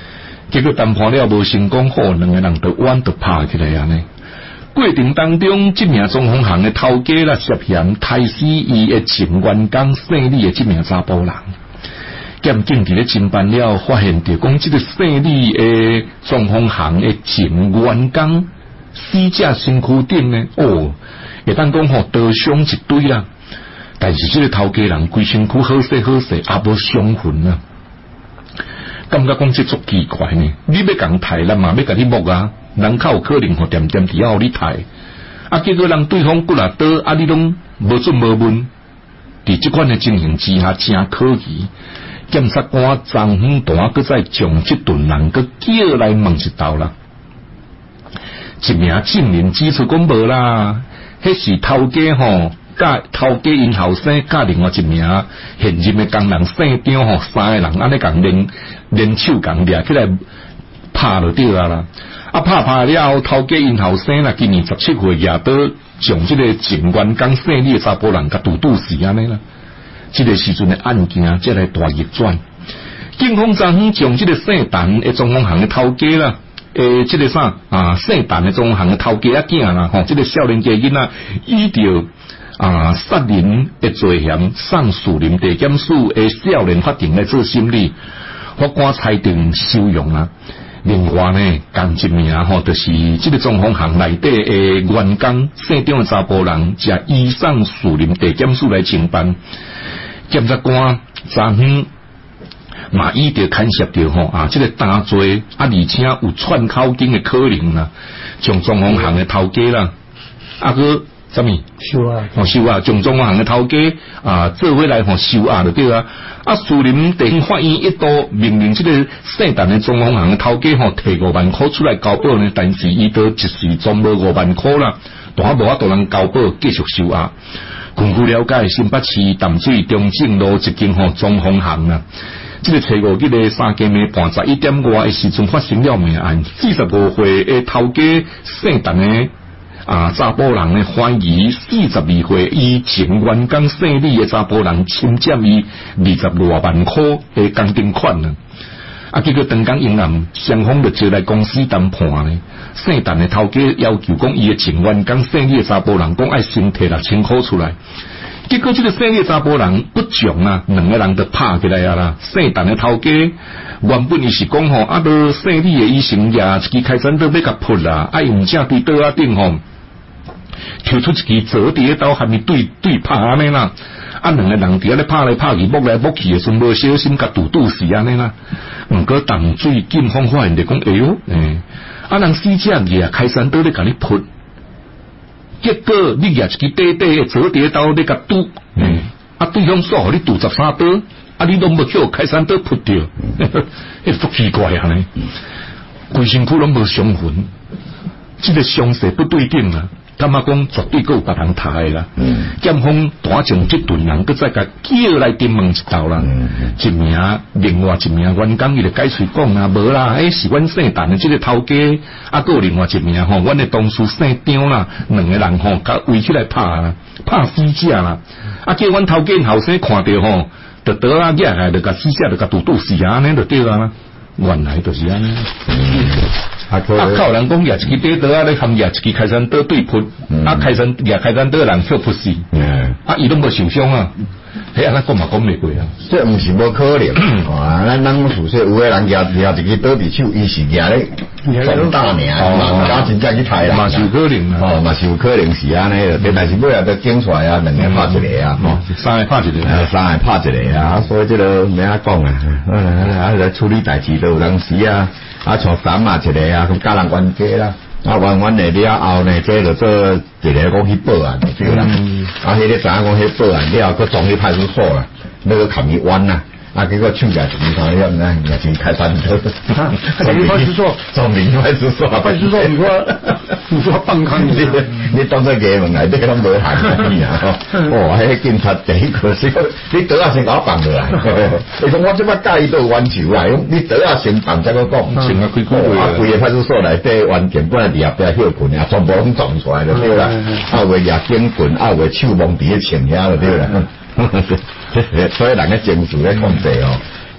结果谈判了无成功，好两个人就弯就拍起来啊呢。过程当中，这名中风行的头家啦涉嫌杀死伊的前员工姓李的这名查甫人。检警伫咧侦办了，发现着讲这个姓李的中风行的前员工死者身躯顶呢，哦，会当讲吼刀伤一堆啦。但是这个头家人规身躯好势好势，也无伤痕啊。感觉讲这足奇怪呢！你要共刣，咱嘛要甲你摸啊，人较有可能吼点点伫遐互你刣，啊，结果人对方骨力刀，啊，你拢无准无问。伫即款的情形之下，真可疑。检察官张远大搁再将即顿人搁叫来问一道啦。一名证人指出讲无啦，迄是头家吼。甲头家因后生，甲另外一名现任的工人姓张吼，三个人安尼共连连手共掠起来拍就对啊啦。啊拍拍了后，头家因后生啦，今年十七岁，也都将这个前员工姓李的查甫人甲拄拄死安尼啦。这个时阵的案件才来大逆转。警方昨昏将这个姓陈的中风行的头家啦。诶，这个啥啊？姓陈的中风行的头家仔囝啦，吼，这个少年家囡仔依着。啊！杀人的罪嫌，送树林地检署的少年法庭来做审理，法官裁定收容啊。另外呢，共一名吼，就是这个中风行内底的员工姓张的查甫人，也移送树林地检署来侦办。检察官昨昏嘛，伊着牵涉着吼啊，这个担罪啊，而且有串口径的可能啦，将中风行的头家啦，啊个。什么？收押，哦收押，从中行的头家啊，做回来吼收押就对啊。啊，树林地方法院一度命令这个姓陈的中风行的头家吼提五万块出来交保呢，但是伊都一时装无五万块啦，大无法度人交保，继续收押。根据了解，新北市淡水中正路一间吼中风行啊，这个初五日的三更暝半十一点外的时阵发生了命案，四十五岁的头家姓陈的。啊！查甫人呢怀疑四十二岁以前员工姓李的查甫人侵占伊二十多万块的工程款呢。啊，结果当天阴暗，双方就招来公司谈判呢。姓陈的头家要求讲，伊的前员工姓李的查甫人讲爱先摕六千块出来。结果这个姓李的查甫人不从啊，两个人就拍起来啊啦。姓陈的头家原本伊是讲吼，啊，都姓李的医生也一支开山刀要甲扑啦，啊，用正对刀啊顶吼。抽出一支折叠刀，还没对对拍安尼啦。啊，两个人伫咧拍来拍去，摸来摸去的时阵，无小心甲拄拄死安尼啦。毋过淡水警方发现着讲，哎哟，诶，啊，人死者也开山刀咧甲你扑，结果你也一支短短的折叠刀咧甲拄，嗯，啊，对方说互你拄十三刀，啊，你都无叫开山刀扑着，迄足奇怪啊呢，规身躯拢无伤痕，这个伤势不对劲啊。感觉讲绝对够有别人杀的啦，检方大将这顿人，搁再甲叫来询问一道啦。嗯、一名另外一名员工伊就解释讲啊，无啦，迄是阮姓陈的这个头家，啊，搁有另外一名吼，阮的同事姓张啦，两个人吼，甲围起来拍啦，拍死者啦。啊，叫阮头家后生看到吼，就倒啊举来，就甲死者就甲拄拄死安尼就对啦。原来就是安尼。啊，靠人讲，也一支短刀啊，咧含也一支开山刀对扑，嗯、啊，开山也开山刀人跳扑死，嗯、啊，伊都无受伤啊，嘿，安尼讲嘛讲袂过啊， 这毋是无可能，啊，咱咱属说有个人举举一支刀伫手，伊是举咧壮大名，嘛敢真正去杀人， 嘛是有可能啊， 哦，嘛是有可能是安尼的，但是尾仔都警出来啊，两个拍一个啊， 哦，三个拍一个， 啊，三个拍一个啊，所以这个没法讲啊，啊，来处理代志都有当时啊。啊，像三啊一个啊，咁家人冤家啦，啊冤冤的了后呢，这就做一个讲去报案对啦，嗯、啊，迄个知影讲去报案了，佮撞去派出所啦，那个砍伊冤啦，啊，结果抢架警察要呢，也去开山车， 撞去派出所， 撞去派出所， 派出所，你说你说放空你， 你当作衙门内底拢无限你啊，哦，迄警察第一个说，你倒啊先甲我放落来，你讲我即摆介意到冤仇啦，你倒啊先放再个讲， 先啊开开啊，规个派出所内底冤件本来伫后壁休困啊，全部拢撞出来就对啦，啊，有举警棍，啊，有手摸伫咧穿遐就对啦。所以人嘅情绪咧控制哦，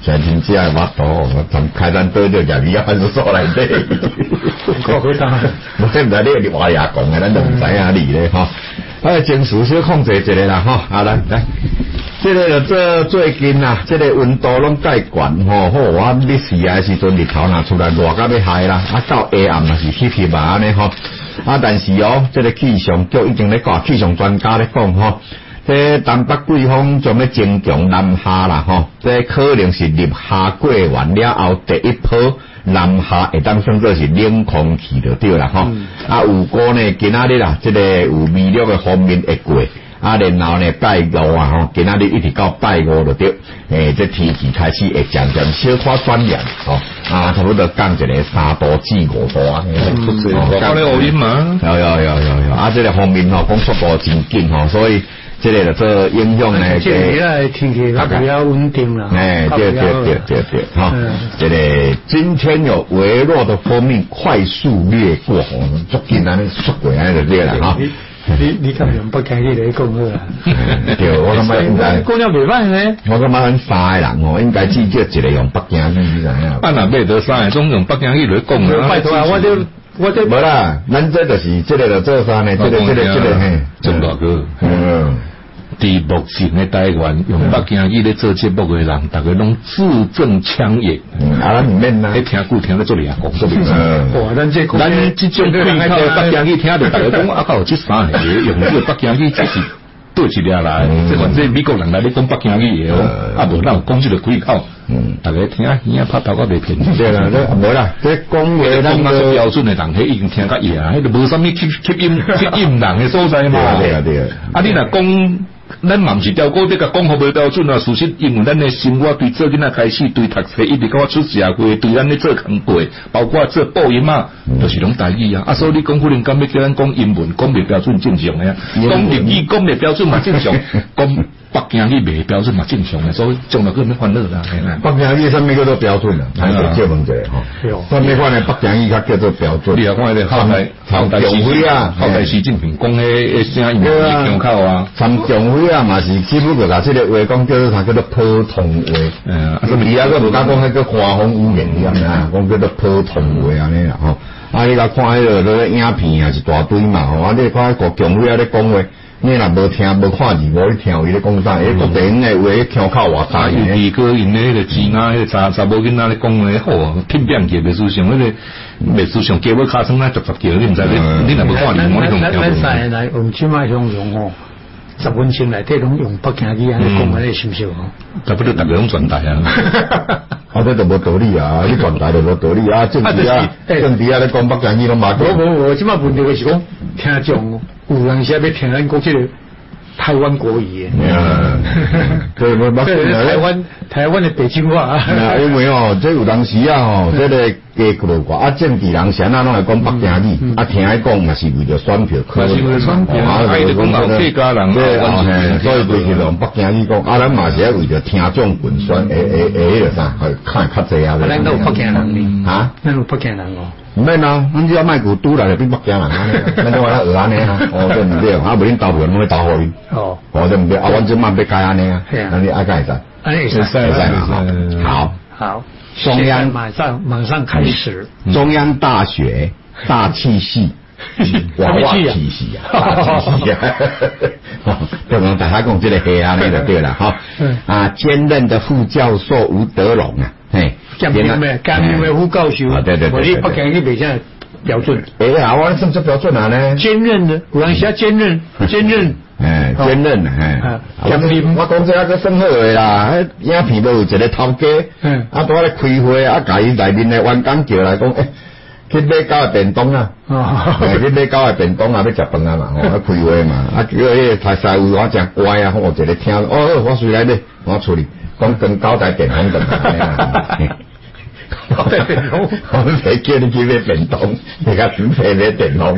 全天只系挖到，我从开单堆就入去派出所来底。 够好打， 我唔知你話也講嘅，咱就唔知啊你咧吼。啊，情緒小控制一個啦吼，啊來來，即、這個這最近啊，即、這個溫度攏介懸吼，好我你時啊時陣日頭若出來熱到要害啦，啊到下暗也是翕翕啊安尼吼，啊但是哦，即、這個氣象局已經咧講，氣象專家咧講吼。這東北季風將要增強南下啦，吼！這可能是立夏過完了後第一波南下會當算作是冷空氣就對啦，吼、嗯！啊，有個呢，今仔日啦，這個有微弱嘅鋒面會過，啊，然後呢，拜五啊，吼，今仔日一直到拜五就對，誒，這天氣開始會漸漸小可轉涼，吼！啊，差不多降一個三度至五度啊， 出世我講你奧運嘛， 有有有有有，啊，這個鋒面吼，講速度真緊吼，所以。這個就做影響呢， 這個天氣較比較穩定啦。 哎，對對對對對，哈，這個今天有微弱的鋒面快速掠過，足見咱縮過來就對啦，哈。 你你咁用北京語嚟講好啦。 對，我感覺應該。 講了未歹呢。 我感覺咱三個人哦，應該至少一個用北京語嚟啊。 啊，那買到三個種用北京語嚟講啊。 拜託啊，我都我都。 無啦，咱這就是這個就做啥呢？這個這個這個嘿， 中大哥。嗯。佇目前嘅台灣用北京語咧做節目嘅人，大家攏字正腔圓， 啊，咱唔免啦， 你聽久聽得做嚟啊，講做嚟。 哇，咱這咱即種配套北京語聽到大家講啊，靠，即三個用呢個北京語，即是對一粒來，即反正美國人來咧講北京語嘅哦，啊無咱有講即個開口，大家聽啊耳拍頭殼袂騙。 對啦，無啦，即講話咱個標準嘅人，迄已經聽甲嘢啊，迄就無啥物吸吸音吸音人嘅所在嘛。 對啊對啊， 啊你若講。咱嘛毋是調過，你甲講好無標準啊！事實因為咱嘅生活對做囡仔開始，對讀冊一直到我出社會，對咱咧做工課，包括做播音啊，都、就是攏台語啊。啊，所以你講可能敢要叫咱講英文，講袂標準正常嘅啊；講日語講袂標準嘛正常，講北京語袂標準嘛正常嘅。所以將來佢咩煩惱啦？ 北京語啥物叫做標準啊？係啊，借問者吼，啥物款嘅北京語較叫做標準？ 你啊看咧後台後台時啊，後台習近平講嘅誒聲音嘅腔口啊， 參將會啊嘛是只不過甲即個話講叫做啥叫做普通話，嗯，啊，而家個唔敢講迄個官方語言咁啊，講叫做普通話安尼啦吼。啊，你甲看迄個嗰個影片也是大堆嘛吼，啊，你看個將會啊咧講話。你若無聽無看字，無你聽伊咧講啥？迄個電影誒話腔口話大嘅。 尤其個因咧迄個字啊，迄個查查某囡仔咧講咧，好聽變嘅袂思想，迄個袂思想叫要卡聲咧，逐逐叫你毋知你，你若無看字，我你同聽無。 咱三個來用即擺用用吼，十分鐘內底攏用北京語安尼講安尼是毋是哦？ 差不多逐個攏傳達啊。 啊，這就無道理啊！你傳達就無道理啊！政治啊，政治啊，你講北京語攏馬講。 無無無，即擺問題是講聽眾。有人時要聽咱講即個台灣國語嘅， 對，我我台灣台灣嘅北京話啊， 因為哦，即有當時啊，吼，即個加過話啊，政治人先啊，攏係講北京語，啊，聽伊講嘛是為咗選票， 嘛是為咗選票，啊，伊講老客家人， 所以就是用北京語講，啊，咱嘛是為咗聽眾群選，誒誒誒，迄個啥，去看較濟啊， 咱都有北京人嚇， 咱有北京人哦。 唔免啊，咱只要賣股拄來就變北京人安尼，咱就話咧學安尼啊，哦，對唔對？啊，無恁投票攏會投互伊，哦，哦，對唔對？啊，阮即賣要改安尼啊，安尼愛改會使， 安尼會使， 會使嘛，好， 好，中央馬上馬上開始， 中央大學大氣系，娃娃氣系啊，大氣系啊，就講大家講即個係安尼就對啦，哈，啊，兼任的副教授吳德龍啊。嘿， 兼任咩？兼任咩副教授？ 啊，對對對， 我哋北京語未真係標準。 誒啊，我算出標準啊呢？ 兼任的，有人寫兼任，兼任。 誒，兼任誒。兼任，我講這個算好誒啦。迄影片都有一個頭家，嗯，啊，拄仔咧開會啊，甲伊內面誒員工叫來講，誒，去買狗誒便當啊，誒，去買狗誒便當啊，要食飯啊嘛，哦，開會嘛，啊，叫迄個台師傅我真乖啊，我一個聽，哦，我隨來咧，我處理。講跟高台電筒咁啊！高台電筒，我哋叫你去買便當，而家點買買電筒？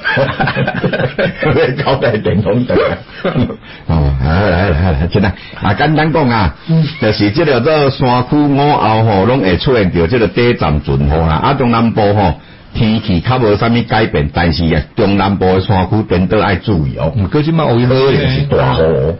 買高台電筒得哦，來來來來，真啊！啊，簡單講啊，就是即個做山區午後吼，攏會出現到即個短暫陣雨啦。啊，中南部吼天氣較無啥物改變，但是啊，中南部嘅山區變得愛注意哦。 唔過即擺烏雲可能是大雨。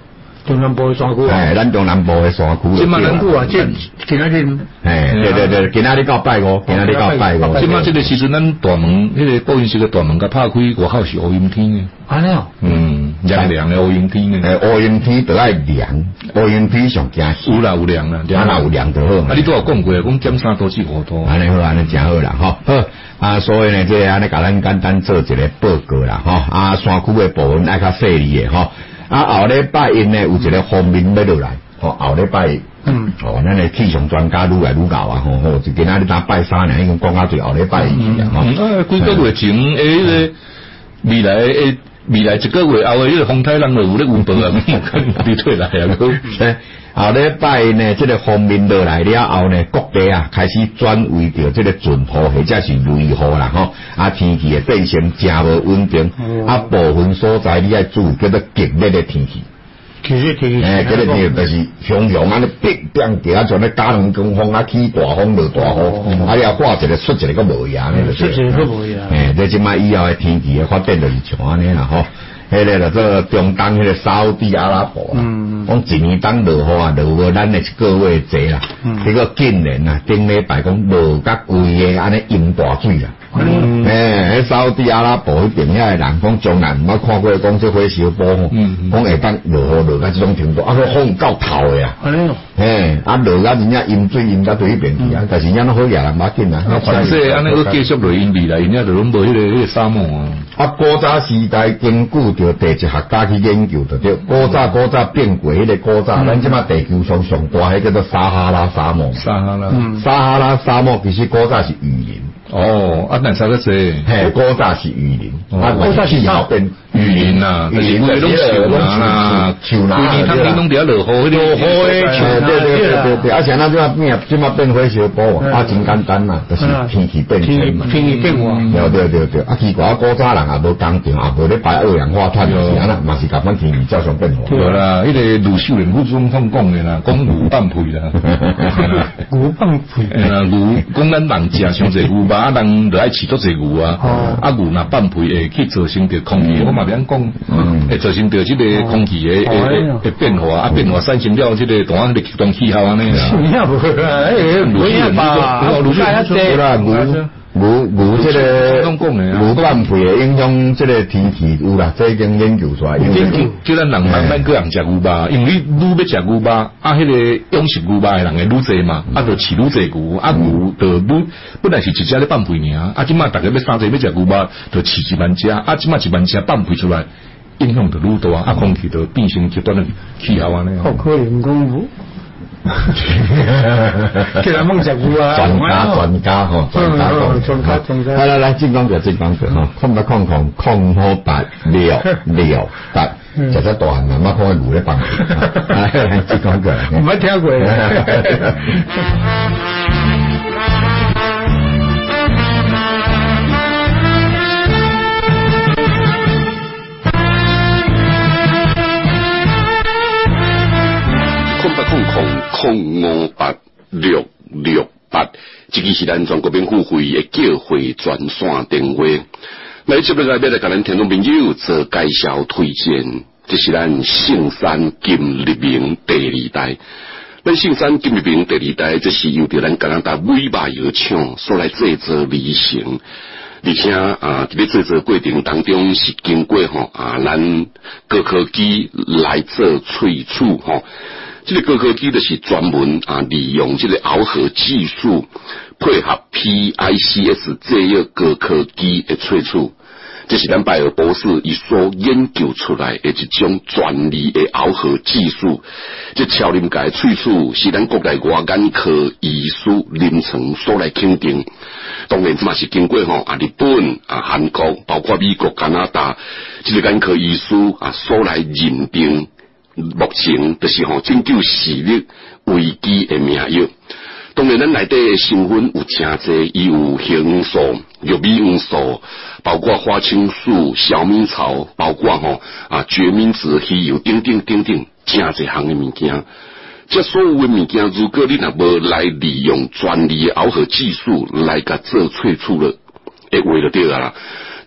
中南部的山区， 哎，咱中南部的山区， 今嘛南区啊，这今仔日， 哎，对对对，今仔日到拜五，今仔日到拜五。 今嘛这个时阵，咱大门，那个播音室的大门，甲拍开，外口是乌阴天的。 安尼哦， 嗯，凉凉的乌阴天的。 诶，乌阴天就爱凉，乌阴天上惊死。 有啦有凉啦， 啊那有凉就好。 啊，你都有讲过，讲减三度至五度。 安尼好，安尼真好啦，吼。好啊，所以呢，即安尼甲咱简单做一个报告啦，吼。啊，山区的部分爱较细腻的，吼。啊，后礼拜一呢有一个方面要落来，吼，后礼拜。嗯，哦，咱的气象专家愈来愈高啊，吼吼，就今仔日打拜三呢，已经讲到最后礼拜一啊，吼。 啊，几个月前诶，迄个未来诶。未来一个月后的迄个风台人就有咧温报啊，你退来啊， 诶，后礼拜呢，这个方面落来了后呢，各地啊开始转为着这个准雨或者是雷雨啦，吼，啊天气的变成真无稳定，啊部分所在你爱注意叫做极热的天气。 其实天气， 诶，这个天气就是熊熊安尼变变起啊，像咧加两公风啊，起大风落大雨，啊，你啊挂一个出一个个无呀，呢就出一个无呀。 诶，这即摆以后的天气的发展就是像安尼啦，吼。迄个就做中东迄个沙地阿拉伯啦，讲一年当落雨啊，落无咱的一个月济啦，结果竟然啊，顶礼拜讲落甲规个安尼淹大水啦。诶，迄沙地阿拉伯迄边遐个人讲从来毋捌看过讲这火烧波吼，讲会当落雨落到即种程度，啊，个风够透的啊。嘿，啊落甲真正淹水淹到对迄边去啊，但是咱好野人马紧啊。 但是安尼个继续落阴未来，因遐就拢无迄个迄个沙漠啊。 啊，古早时代根据着第一学家去研究的，对，古早古早变过迄个古早，咱即马地球上上大迄叫做撒哈拉沙漠。 撒哈拉， 撒哈拉沙漠其实古早是雨林。 哦，啊，但啥个济？ 嘿，古早是雨林，啊， 古早是后边雨林呐，雨林就是拢树啦， 树啦， 规年通年拢伫遐落雨， 落雨诶，树，对对对对对，而且咱即马变，即马变火烧波啊，真简单啦，就是天气变迁嘛， 天气变化， 对对对对，啊，奇怪，古早人也无工厂，也无咧排二氧化碳，是安那，嘛是甲咱天气照常变化。 对啦，迄个卢秀莲副总统讲的啦，讲牛放屁啦， 牛放屁， 诶啦，牛讲咱人食伤济牛肉。啊，人就爱饲足济牛啊，啊牛若放屁会去造成着空气，我嘛免讲，会造成着即个空气诶诶诶变化，啊变化产生了即个同样的极端气候安尼啦。 是啊，无啦，诶，唔会吧？ 卢秀莲说啦，牛牛牛即个牛放屁会影响即个天气有啦，这已经研究出来。 研究叫咱人慢慢个人食牛肉，因为你愈要食牛肉，啊，迄个养殖牛肉诶人会愈济嘛，啊，就饲愈济牛，啊牛就愈本来是一只咧放屁尔，啊，即摆大家要三只要食牛肉，就饲一万只，啊，即摆一万只放屁出来，影响就愈大，啊，空气就变成极端的气候安尼。 好可怜公主。叫人梦食牛啊！ 专家专家吼，专家讲，专家。来来来，进广告进广告吼，空八空空空好八六六八，食只大汉人乜看牛咧放屁，来来进广告。 唔捌聽過。 空空空五八六六八，这个是咱全国免付费的叫会专线电话。来接落来要来甲咱听众朋友做介绍推荐，这是咱圣山金立明第二代。咱圣山金立明第二代，这是由着咱加拿大尾巴药厂所来制作而成。而且啊，伫咧制作过程当中是经过吼啊，咱高科技来做萃取吼。这个高科技就是专门啊，利用这个螯合技术，配合 P I C S 这个高科技的萃取，这是咱拜尔博士伊所研究出来的一种专利的螯合技术。这超临界萃取是咱国内外眼科医师临床所来肯定。当然，这嘛是经过吼啊日本啊韩国，包括美国、加拿大，这个眼科医师啊所来认定。目前就是吼拯救视力危机的名药。当然，咱内底的成分有真侪，伊有罂素、玉米黄素，包括花青素、小米草，包括吼啊决明子、稀有等等等等，真侪项的物件。这所有的物件，如果你若无来利用专利的螯合技术来甲做萃取了，会话就对啊啦。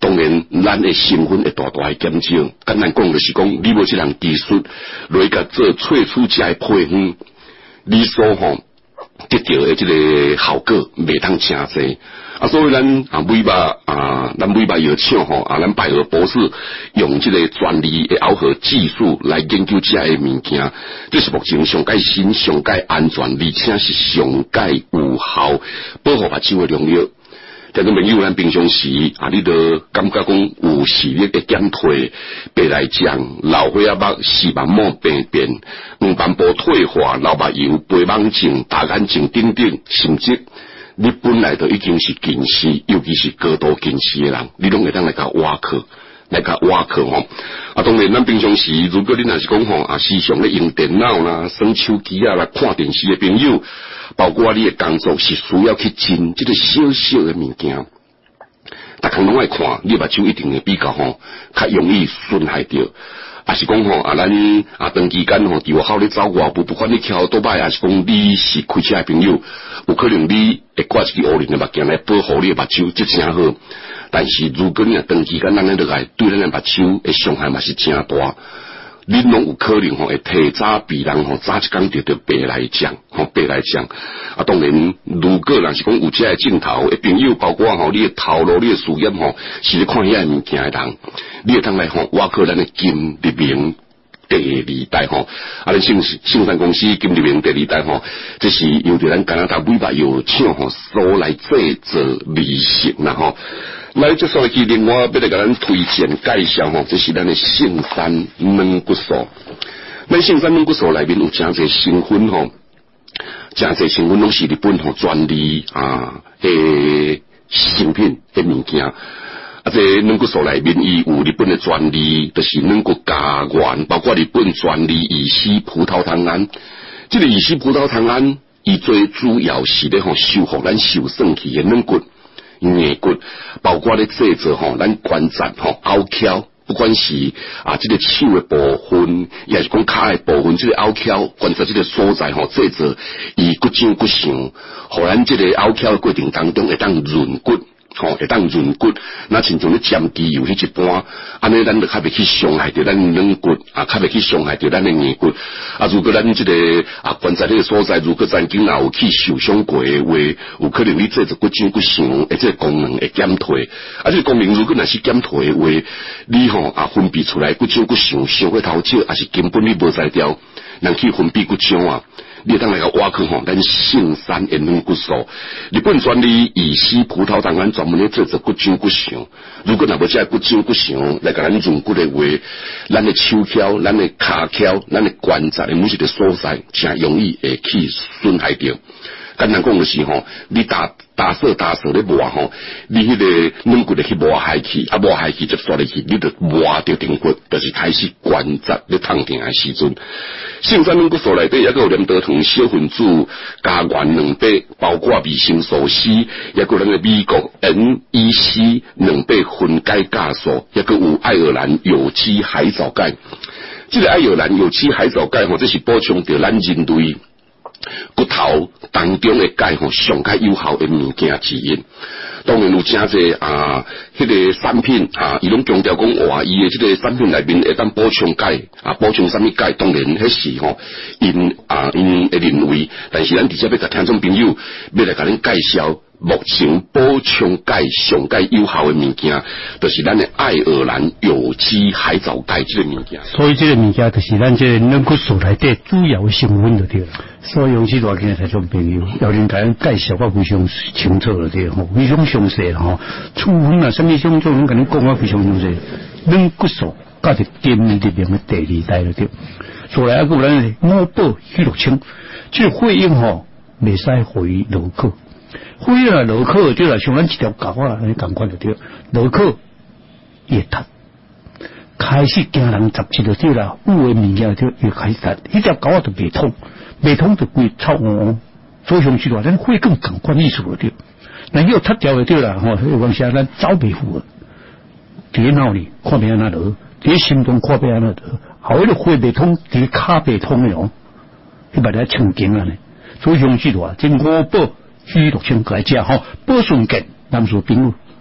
当然，咱的成分会大大的减少。简单讲就是讲，你无这项技术来甲做萃取这的配方，你所吼得到的这个效果袂当诚济。啊，所以咱啊尾巴啊，咱尾巴药厂吼啊，咱百合博士用这个专利的熬合技术来研究这的物件，这是目前上界新、上界安全，而且是上界有效保护目睭的良药。听众朋友，咱平常时啊，你都感觉讲有视力的减退、白内障、老花眼目、视网膜病变、黄斑部退化、老目睭、白盲症、大眼睛等等，甚至你本来就已经是近视，尤其是高度近视的人，你拢会当来甲挖克，来甲挖克吼。啊，当然，咱平常时如果你若是讲吼啊，时常咧用电脑啦、耍手机啊、来看电视的朋友，包括你的工作是需要去进这个小小的物件，逐项拢爱看，你目睭一定会比较吼较容易损害着。啊是讲吼啊，咱啊长期间吼，伫外口咧走外步，不管你翘多摆，还是讲你是开车的朋友，有可能你会挂一支乌灵的目镜来保护你的目睭，这真好。但是如果你若长期间咱咧落来，对咱的目睭的伤害嘛是真大。你拢有可能吼会提早比人吼早一天得到白内障，吼白内障。啊，当然，如果若是讲有这个镜头的朋友，包括吼你的头颅、你的视野吼，是咧看遐物件的人，你会当来吼挖靠咱的金立明第二代吼，啊，咱信信山公司金立明第二代吼，这是由着咱加拿大美白药厂吼所来制作利息啦吼。来，接下来去另外要来给咱推荐介绍吼，这是咱的杏山软骨素。咱杏山软骨素内面有真侪成分吼，真侪成分拢是日本吼专利啊诶成品诶物件。啊，这软骨素内面伊有日本的专利，就是软骨家园，包括日本专利乙烯葡萄糖胺。这个乙烯葡萄糖胺，伊最主要是咧吼修复咱受损去的软骨。硬骨，包括咧制作吼，咱关节吼凹翘，不管是啊这个手的部分，也是讲脚的部分，这个凹翘关节这个所在吼，制作以骨长骨长，互咱这个凹翘的过程当中会当润骨。吼、哦，会当润骨，那亲像咧针机有迄一般，安尼咱就较袂去伤害着咱软骨，啊，较袂去伤害着咱的硬骨。啊，如果咱这个啊关节这个所在，如果曾经若有去受伤过的话，有可能你这个骨长骨长，而这个功能会减退。啊，这个功能如果若是减退的话，你吼啊分泌出来骨长骨长，伤过头少，还是根本你无才调，人去分泌骨长啊。你当来个挖去吼，咱杏山的软骨素，日本专利乙烯葡萄糖胺专门咧制作骨长骨长。如果若无这骨长骨长来甲咱润骨的话，咱的手翘、咱的骹翘、咱的关节的每一个所在，真容易会去损害掉。简单讲就是吼，你打打扫打扫咧磨吼，你迄个软骨咧去磨害去，啊磨害去接刷入去，你就磨着顶骨，就是开始关节咧痛痛的时阵。杏山软骨素内底也有连德糖小分子加原两百，包括维生素 C， 也有咱个美国 N E C 两百分解酵素，也有爱尔兰有机海藻钙。这个爱尔兰有机海藻钙吼，这是补充着咱人类骨头当中的钙吼，上较有效的物件之一。当然有真侪啊，迄、那个产品啊，伊拢强调讲哇，伊的这个产品内面会当补充钙啊，补充什么钙？当然迄是吼，因啊因会认为，但是咱直接要甲听众朋友要来甲恁介绍。目前补充钙上钙有效的物件，就是咱的爱尔兰有机海藻钙这个物件。 所以这个物件就是咱这个软骨素内底主要的成分就对了。所以用这段今日听众朋友，要恁甲咱介绍我非常清楚了对吼，非常详细吼。处分啊，什么种种，拢甲恁讲啊非常详细。软骨素甲是金立明的第二代了对。所以啊，个咱五宝许六清，这个费用吼袂使互伊落口。费用啊，落口就来像咱一条狗啊，安尼共款就对。落口会塌，开始惊人十七就对啦，有诶物件就又开始塌，迄条狗啊就袂通，袂通就规臭黄黄。所以上去话，咱会更共款意思就对。那又塌掉就对啦，吼，有讲啥咱走袂赴啊。伫脑里看别安那落，伫心中看别安那落，后迄个血袂通，伫骹袂通诶哦，迄把咱清经啊呢。所以上去话，这五宝。许六千来食吼，保顺健，咱说朋友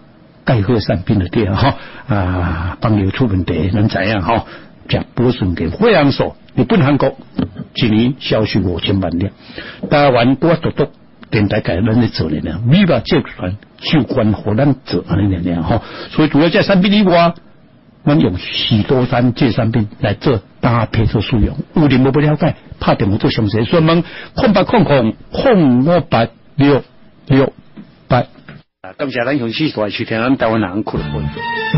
钙和善病的对哈啊，帮流出问题，能怎样哈？食补顺给惠阳素，日本韩国一年销售五千万辆，台湾我独独电台改咱咧做咧呢，美国集团就关互咱做安尼咧哈，所以主要这产品以外，咱用许多山这产品来做搭配做使用，有人无不了解，拍电话做详细询问，空八空空空五八六六八。感谢咱雄狮台收听咱台湾人俱乐部。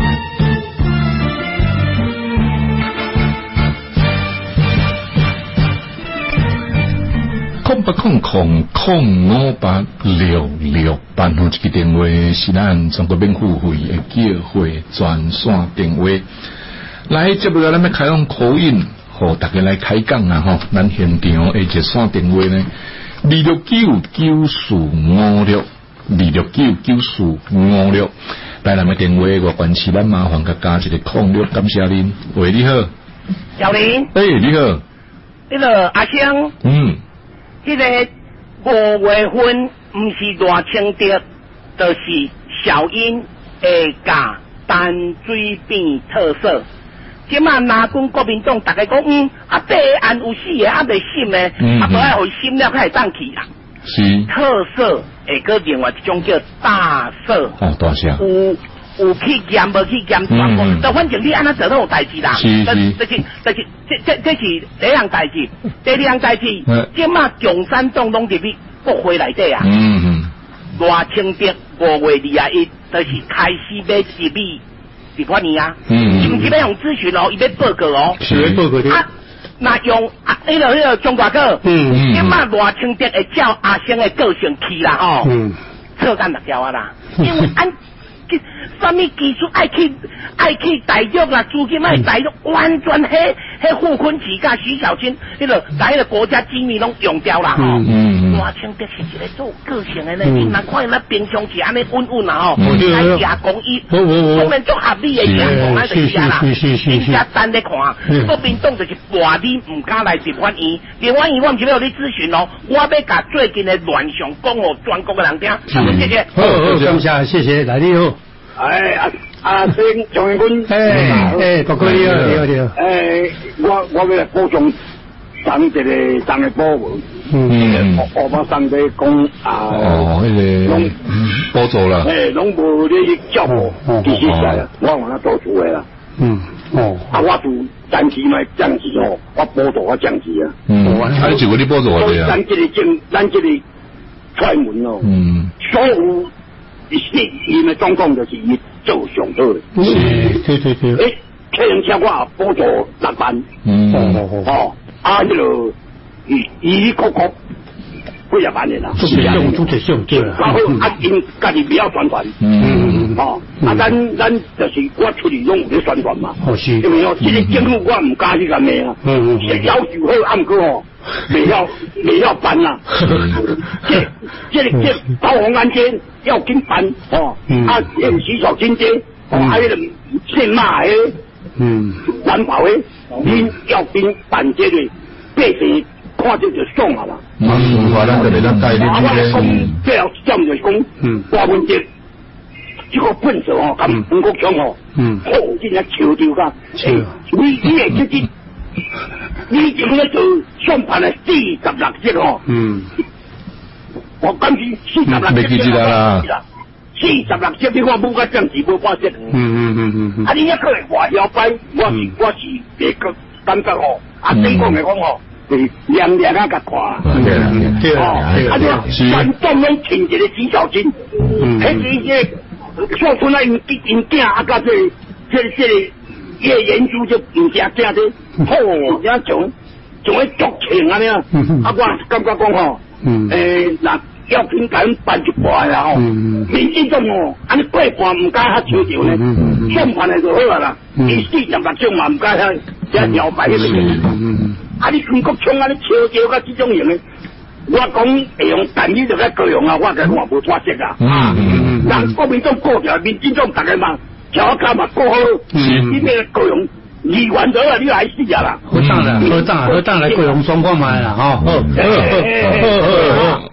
空八空空空五八六六八，吼，这个电话是咱中国免付费的叫会专线电话。来，接下来咱要开放口音，互大家来开讲啊！吼，咱现场的热线电话呢，二六九九四五六，二六九九四五六。来，咱的电话我关系咱麻烦甲加一个空六，感谢您。喂，你好， 小林。 哎、欸，你好。 那个阿香。 嗯。 这个五月份不是热清的，就是小英会加淡水变特色。即马拿军国民党大家讲，嗯，啊，白案有死的，啊未死的， 嗯、 啊，无爱互心了，开当去啦。 是。 特色会个另外一种叫大色。 哦，大色。 有。有去验无去验，全部，就反正你安那做都有代志啦。 是是， 这是这是这这这是第一样代志，第二样代志，即马共产党拢入去国会内底啊。 嗯嗯。 热清德五月二十一，就是开始要入去立法院啊。 嗯嗯。 甚至要用咨询哦，伊要报告哦。 是报告的。 啊，那用啊，那个那个中国哥， 嗯嗯。 即马热清德会照阿星的个性去啦吼。 嗯。 错咱目条啊啦，因为按。什么技术爱去爱去大陆啦，资金爱大陆，完全迄迄傅昆萁甲徐小清，迄个把迄个国家机密拢用掉啦吼。 嗯嗯。 热清德是一个做个性的呢，你若看伊那平常时安尼稳稳啦吼，来加工伊，当然做合理的加工那就是啦。 是是是是。 人家等咧看，国民党就是跋你唔敢来立法院，立法院我唔是要你咨询哦，我要甲最近的乱象讲互全国的人听。谢谢。 好好，感谢谢谢，来你好。 哎，阿阿先张元军， 哎哎，哥哥你好，你好你好。 哎，我我要来补充上一个上个报文，嗯，我把上个讲啊， 哦，那个补助啦， 哎，拢无你照顾，其实是我往那做出来啦， 嗯，哦， 啊，我就暂时咪降级哦，我补助我降级啊， 嗯，还是我你补助我哋啊， 咱这里政，咱这里踹门哦， 嗯， 所有。是伊的状况就是伊做上好的， 是，对对对。 诶，客人车我补助六万， 嗯， 哦哦，啊，迄个伊伊国国几十万的啦， 做一项，做一项，对啦。 然后啊，因家己不要宣传， 嗯， 哦，啊，咱咱就是我出去拢有咧宣传嘛， 哦是， 因为哦，这个政府我唔敢去干咩啊，嗯嗯，要求好，按过哦。未要未要办啦，这这这高鸿安街要紧办哦，啊，有徐小清街，哦，还有姓马的，嗯，环保的，你要紧办这个，百姓看这就爽啊啦。 啊，是话咱就来咱带你这个。最后这样就是讲，嗯，大问题，这个本事哦，咁吴国强哦，嗯，好真正笑掉噶，你你会自己。你今日做上盘係四十六隻哦，嗯，我今次四十六隻， 未記住啦， 四十六隻你看冇個政治冇八隻，嗯嗯嗯嗯，啊你一個人話要擺，我是我是別個感覺哦，啊對講嚟講哦，係兩兩啊個看，對啦對啦，啊你全當攏停一個徐小清，嗯，迄個個做出來因因囝啊甲這這這。叶研究就唔正正的，好，而種仲喺足情啊呢，啊我感覺講吼，誒嗱要緊緊辦一半啦吼，民進黨哦，安尼過半唔該較超條呢，上盤嚟就好啊啦，伊四十六張嘛唔該遐一搖擺嗰啲，啊你全國衝啊你超條甲這種型嘅，我講會用但呢就喺高雄啊，我嘅我冇錯識啊，啊，但國民黨過條，民進黨大家嘛。橋卡嘛過好，呢邊高雄議員咗啦，呢個係事啊啦。 好當然，好當然，好當然，高雄雙方買啦，嗬。好，好，好，好，好，好，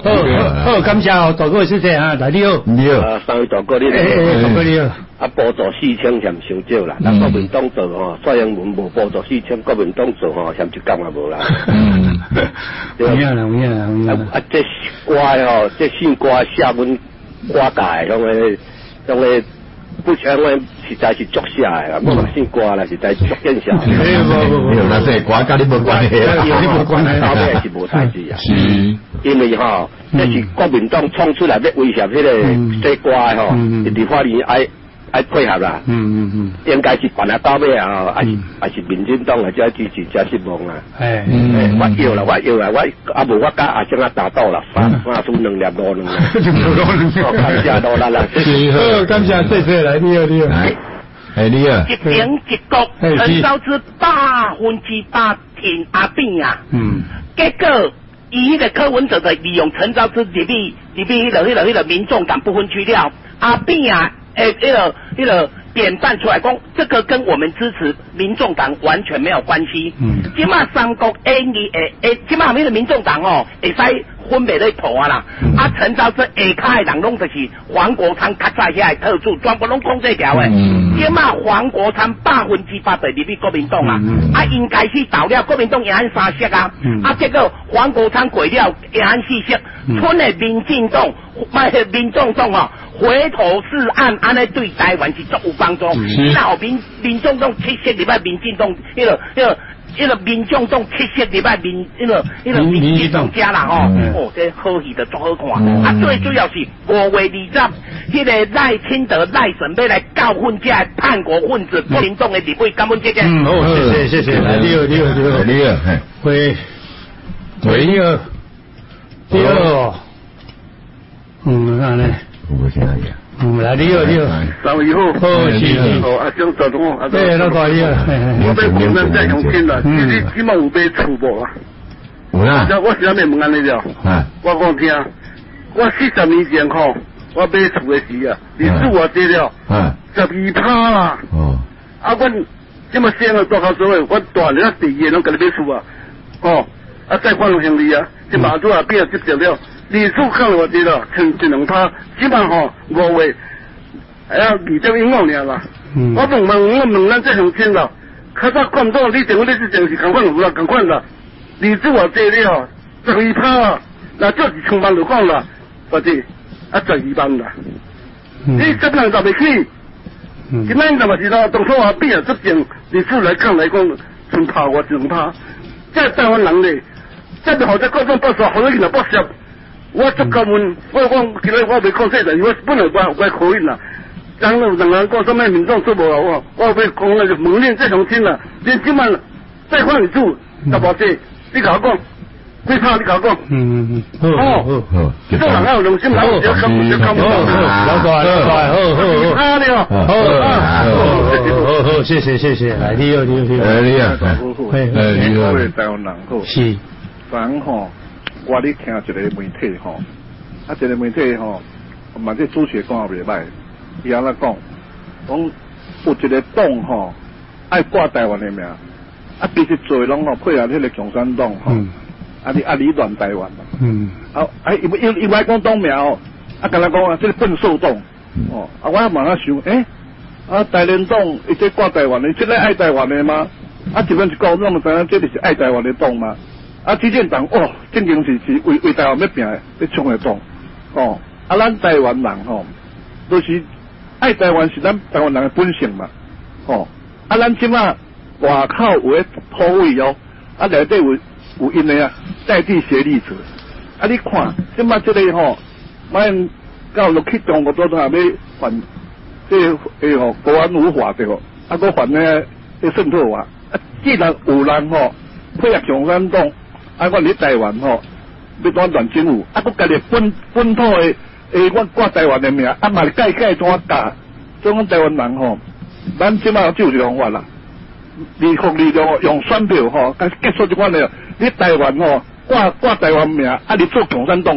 好，感谢哦，大哥谢谢哈，来你好， 你好， 啊，三位大哥你好， 大哥你好， 啊，补助四千嫌伤少啦，咱国民党做吼，蔡英文无补助四千，国民党做吼，嫌一杠也无啦。嗯， 有影啦，有影啦，有影啦。 啊，这歌吼，这新歌写阮歌界，向个向个。不像我实在是作写的啦，我嘛姓歌啦，实在作见写。 没有没有，那是歌跟你无关系啦， 你无关系，到尾是无代志啊。 是， 因为吼，这是国民党创出来要威胁迄个这歌吼，立法院爱爱配合啦。嗯嗯嗯，应该是办啊到尾啊，还是还是民进党啊，才支持才失望啊。哎，我要啦，我要啦，我啊无我甲阿正啊打倒啦，三三输两粒五两啦。感谢多啦啦， 好，感谢谢谢来，你好你好。 哎你好。 一兵一国，陈昭之百分之百挺阿扁啊。嗯。结果伊迄个柯文哲的利用陈昭之入去入去迄个迄个迄个民众党不分区了，阿扁啊。诶，那个那个典范出来讲，这个跟我们支持民众党完全没有关系。嗯，今嘛三国 A 二诶诶，今嘛那个民众党哦，会使分别咧投啊啦。嗯、啊，陈昭之下骹的人拢就是黄国昌较早遐的特助，全部拢讲这条诶。嗯，今嘛黄国昌百分之百就入去国民党啦。嗯、啊，因开始投了国民党赢三色啊。嗯、啊，结果黄国昌过了赢四色，剩的民进党，卖民众党哦。回头是岸，安尼对台湾是足有帮助。那后民民众党七色礼拜民进党，迄个迄个迄个民众党七色礼拜民迄个迄个民进党家啦吼，哦，这好戏的足好看。啊，最主要是五月二十，迄个赖清德赖准备来教训这叛国分子，国民党的立委根本这个。 嗯，好，谢谢谢谢，来，你好你好你好你好， 喂喂你好你好，嗯，安尼。 有啥嘢？ 嗯，来你好，你好， 三位好， 好，是是， 哦，阿张总统，阿对，老大你好， 我要问咱再用钱啦，你你起码有买厝无啊？ 有啦， 我是安尼问安尼了，我讲听，我四十年前吼，我买厝的时啊，你厝我跌了，十二趴啦，哦，啊，阮这么生了大考所谓，我大人啊第二拢甲你买厝啊，哦，啊再换兄弟啊，这马祖啊变接受了。你厝看我知道，剩一两趴，起码吼五月，还要二点一五年啦。嗯、我问问我问咱这乡亲啦，较早看到你政府你这件是共款有啦，共款啦。你厝我这了吼，十二趴啊，那这一千万就讲啦，或者啊十二万啦。嗯、你这人就袂起，今仔日嘛是啦，当初我比啊这边你厝来看来讲，剩趴我两趴，这台湾人咧，这就好在各种报销，好多人来报销。我足够问，我讲今日我未讲这个，我本来我我可以啦。人人人讲什么民众做无啦，我我要讲那就问恁这乡亲啦，恁今晚再换你住，大无这，你甲我讲，几趴你甲我讲。嗯嗯嗯。好好好。做人要有良心，人有少看少看不到。 老大老大，好好好。 啊你好。 好好好好，谢谢谢谢，来你好你好你好。 你好。 哎你好。台湾人好。 是。 咱吼。我咧听一个媒体吼，啊，一个媒体吼，嘛这主持讲也袂歹，伊安尼讲，讲有一个党吼爱挂台湾的名，啊，其实做拢吼配合迄个共产党吼，啊你啊你乱台湾嘛，嗯，啊啊伊伊伊爱讲党名哦，啊敢若讲啊这个笨兽党，哦，啊我慢慢想，诶，啊台联党伊这挂台湾的，这个爱台湾的吗？啊这边一讲，那么知影这里是爱台湾的党吗？啊，基建党哦，正经是是为为台湾要拼的，要冲的党哦。啊，咱台湾人吼，都、就是爱台湾是咱台湾人的本性嘛。哦，啊，咱即马外口有个土位哦，啊，内底有有因的啊，在地协力者。啊，你看即马这个吼，买到落去中国都都还要还这个诶吼国安无法对吼，啊，搁还呢个渗透法。啊，既然有人吼配合共产党。啊！我伫台湾吼，要当乱政府，啊！我家己本本土的，诶，我挂台湾的名，啊嘛改改怎教？所以讲台湾人吼，咱即马就有一个方法啦，利福利用用选票吼，结结束即款的，你台湾吼挂挂台湾名，啊！你做共产党的，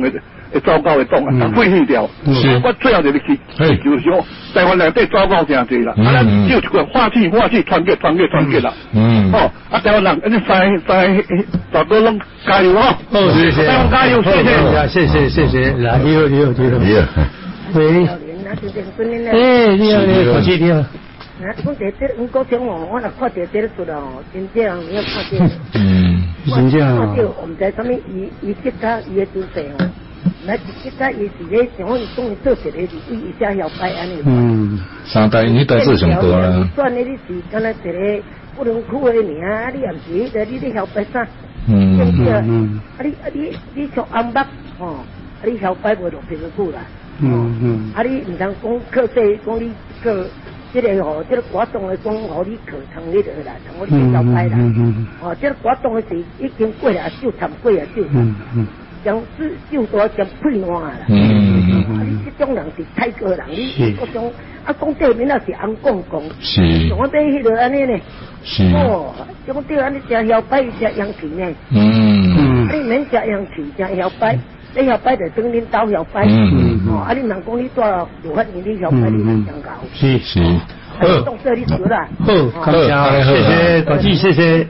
会糟糕的动啊，但废弃掉。 是， 我最后就是去就是说，台湾内底糟糕真侪啦，啊，咱只有一个化气化气团结团结团结啦。嗯。哦，啊，台湾人一三三大多拢加油哦！ 哦，谢谢， 台湾加油，谢谢， 谢谢谢谢，来，你好你好你好。你好。喂。哎，你好你好，国际你好。 啊，阮伫这阮高中哦，我若看到这个出来哦，真正你要看到。嗯， 真正哦。 看到我们在上面伊伊吉他伊的姿势哦，那吉他伊是咧像我们讲的做一个是为一下摇摆安尼。 嗯，三代你得做上多啦。 算的你是敢若一个不能哭的名，啊，你也唔是，你咧摇摆啥？ 嗯嗯啊你啊你你像安北哦，啊你摇摆袂落平久啦。嗯嗯。啊你唔通讲课细讲你个。这个吼，这个活动的讲，互你课堂里头啦，同我哋交代啦。哦，这个活动的是已经过啊手，参过啊手，将手手多将配烂啦。嗯嗯嗯。啊，你这种人是太个人，你嗰种啊讲对面那是安公公， 是。 我买迄个安尼呢。 是。 哦，这个对安尼食摇摆食羊皮呢。 嗯嗯。 啊，你免食羊皮，食摇摆。你摇摆就等恁兜摇摆，哦，啊！你人讲你带有法你你摇摆你能相搞， 是是， 好，动作你做啦， 好，感谢，谢谢，国际，谢谢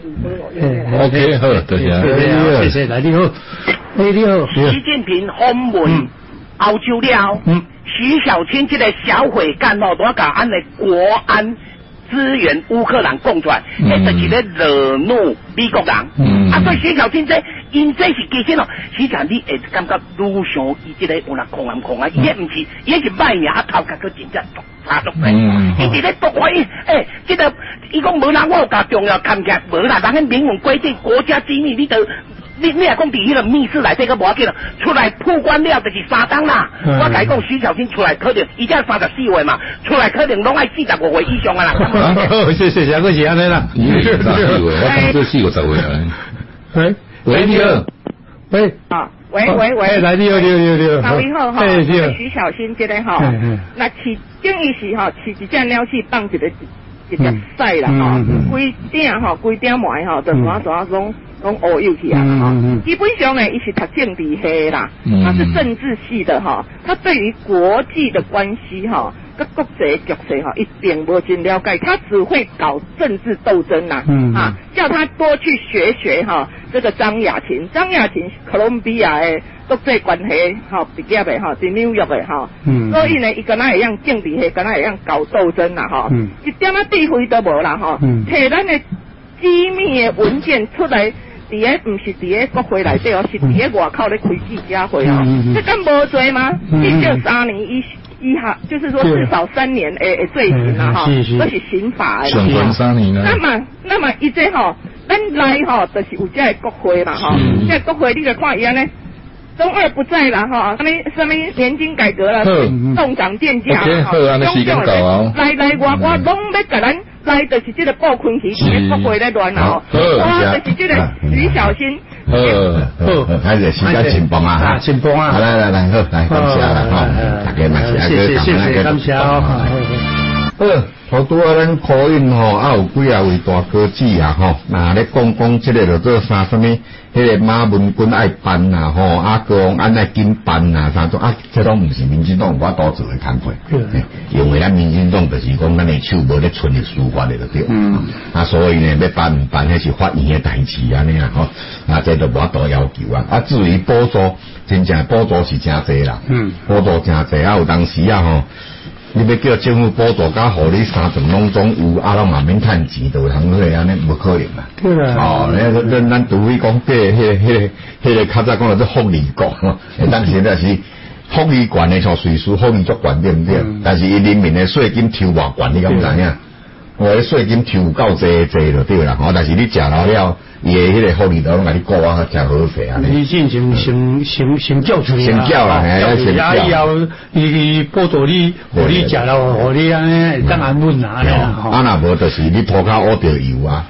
，OK， 好，多谢， 谢谢，来你好，哎你好， 习近平访问澳洲了，嗯，徐小青这个小会干哦，我讲安尼国安。支援乌克兰共产，迄就是咧惹怒美国人。嗯、啊，所以徐小青这因这是其实哦，实际上你会感觉愈想伊这个有那狂啊狂啊，伊也毋是，伊是歹命啊头壳个真正差足来。伊伫咧毒化伊，诶，这个伊讲无人我有甲重要看起来，无啦，人个明文规定国家机密，你得。你你来讲，伫迄个密室内底个无要紧啦，出来曝光了就是三档啦。嗯、我甲你讲，徐小青出来可能，伊才三十四岁嘛，出来可能拢爱四十五岁以上啊啦。 好，谢谢，谢谢安尼啦。 你是三十四岁，我当做四五十岁啊。 喂喂，你好。 喂。啊，喂喂喂。 来，你好，你好，你好。 各位好哈，徐小青这个哈，那饲等于是哈饲一只鸟去放一个一只屎啦哈，规顶哈规顶埋哈，就啥啥拢。拢乌有去啊！哈、嗯，基本上呢，伊是读政治系啦，嗯、他是政治系的哈。他对于国际的关系哈，跟国际局势哈，一点不真了解，他只会搞政治斗争呐、啊。嗯啊，叫他多去学学哈，这个张雅琴，张雅琴哥伦比亚的国际关系哈毕业的哈，在纽约的哈。嗯，所以呢，伊跟他一样政治系，跟他一样搞斗争呐、啊、哈。嗯，一点仔智慧都无啦哈。嗯，摕咱的机密的文件出来。伫个唔是伫个国会内底哦，是伫个外口咧开记者会哦，这敢无罪吗？至少三年以以下，就是说至少三年诶诶罪行啦哈，都是刑法诶。 上关三年啦。 那么那么伊这吼，咱来吼，就是有这个国会嘛哈，这国会你就看伊安尼。中二不在了哈，什么什么年金改革了，动涨电价哈， 中共来来我我拢要甲咱来就是这个报困期，国会在乱哦，我就是这个徐小新。 好，好，开始时间前锋啊， 前锋啊， 来来来，好，来感谢啦哈，大家嘛是谢谢谢谢感谢哦。 好，好拄啊，咱考运吼，啊有几啊位大哥子啊吼，那咧讲讲即个就做啥什么，迄个马文君爱办呐吼，啊讲安尼紧办呐，啥种啊，这拢毋是民进党我多做的工作，因为咱民进党就是讲咱的手无咧存的司法的就对，嗯，啊所以呢要办毋办，迄是法院的代志安尼啊吼，啊这都无多要求啊，啊至于补助，真正补助是真济啦，嗯，补助真济啊，有当时啊吼。你要叫政府补助，甲互你三层拢总有，啊，拢嘛免趁钱，就通说安尼无可能啦。 对啦。 哦，咱咱咱除非讲，迄个、迄个、迄个较早讲的是福利国，但是那是福利权的像税收福利足权对不对？嗯、但是伊人民的税金抽偌悬，你敢知影？我的税金抽够济济就对啦。哦，但是你食了了。伊诶，迄个福利都拢甲你顾啊，真好势啊！ 你进行成成成教出来， 成教啦，哎，成教。 以后伊补助你，互你食了，互你安尼当安稳啊！ 啊，若无就是你涂骹乌着油啊！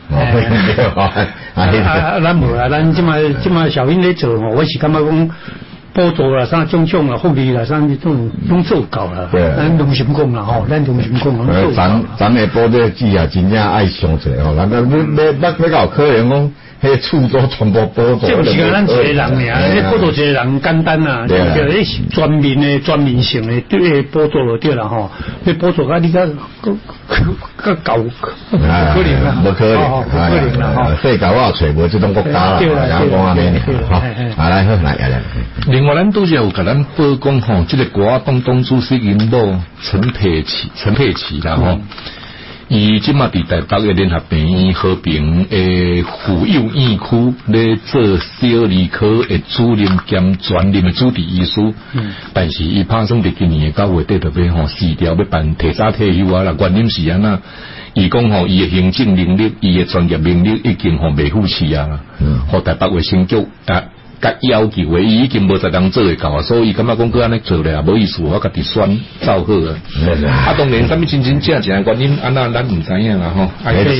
啊，咱无啊，咱即马即马小英咧做吼，我是感觉讲。补助啦，啥种种啦，福利啦，啥种拢做够啦。咱良心讲啦吼，咱良心讲拢做。 咱咱诶补助子啊，真正爱想者吼，咱咱要要要要搞可能讲， 迄厝都全部补助。 这不是讲咱一个人尔，迄补助一个人简单啊，就迄是专面的、专门性的对补助就对啦吼。你补助啊，你个个个搞不可能啊， 不可能， 不可能啦吼。 世界我找无这种国家啦，然后讲安尼哈，好来好来来。 另外，咱都是有甲咱报讲吼，这个国东东主席因某陈佩琪、陈佩琪啦吼。伊即马伫台北嘅联合病院和平诶妇幼院区咧做小儿科诶主任兼专任诶主治医师，嗯、但是伊拍算伫今年嘅九月底就要吼辞掉，要办提早退休啊啦。原因是安那，伊讲吼伊嘅行政能力、伊嘅专业能力已經吼未付起啊啦，嗯，互台北衛生局啊。甲要求嘅，伊已經無十人做會到啊，所以伊感覺講佢安尼做咧，無意思，我家己選照好啊。啊，當然，啥物真真正正嘅原因，安那咱唔知影啦吼。啊，誒誒誒，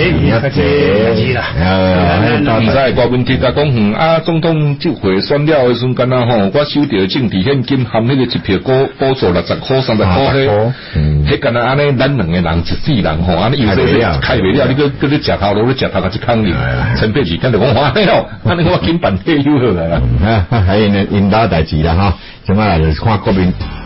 唔知個問題甲講，嗯啊，總統就會選了嘅時陣啊吼，我收到政治現金含迄個一票股補助六十塊、三十塊迄，迄干那安尼，咱兩個人一世人吼，安尼有時開袂了，你個個你食頭路，你食頭個一坑哩。陳佩琪跟住講話，哎喲，安尼我緊辦退休。嗯，啊，还有呢，引导代志啦哈，怎么来就是看国民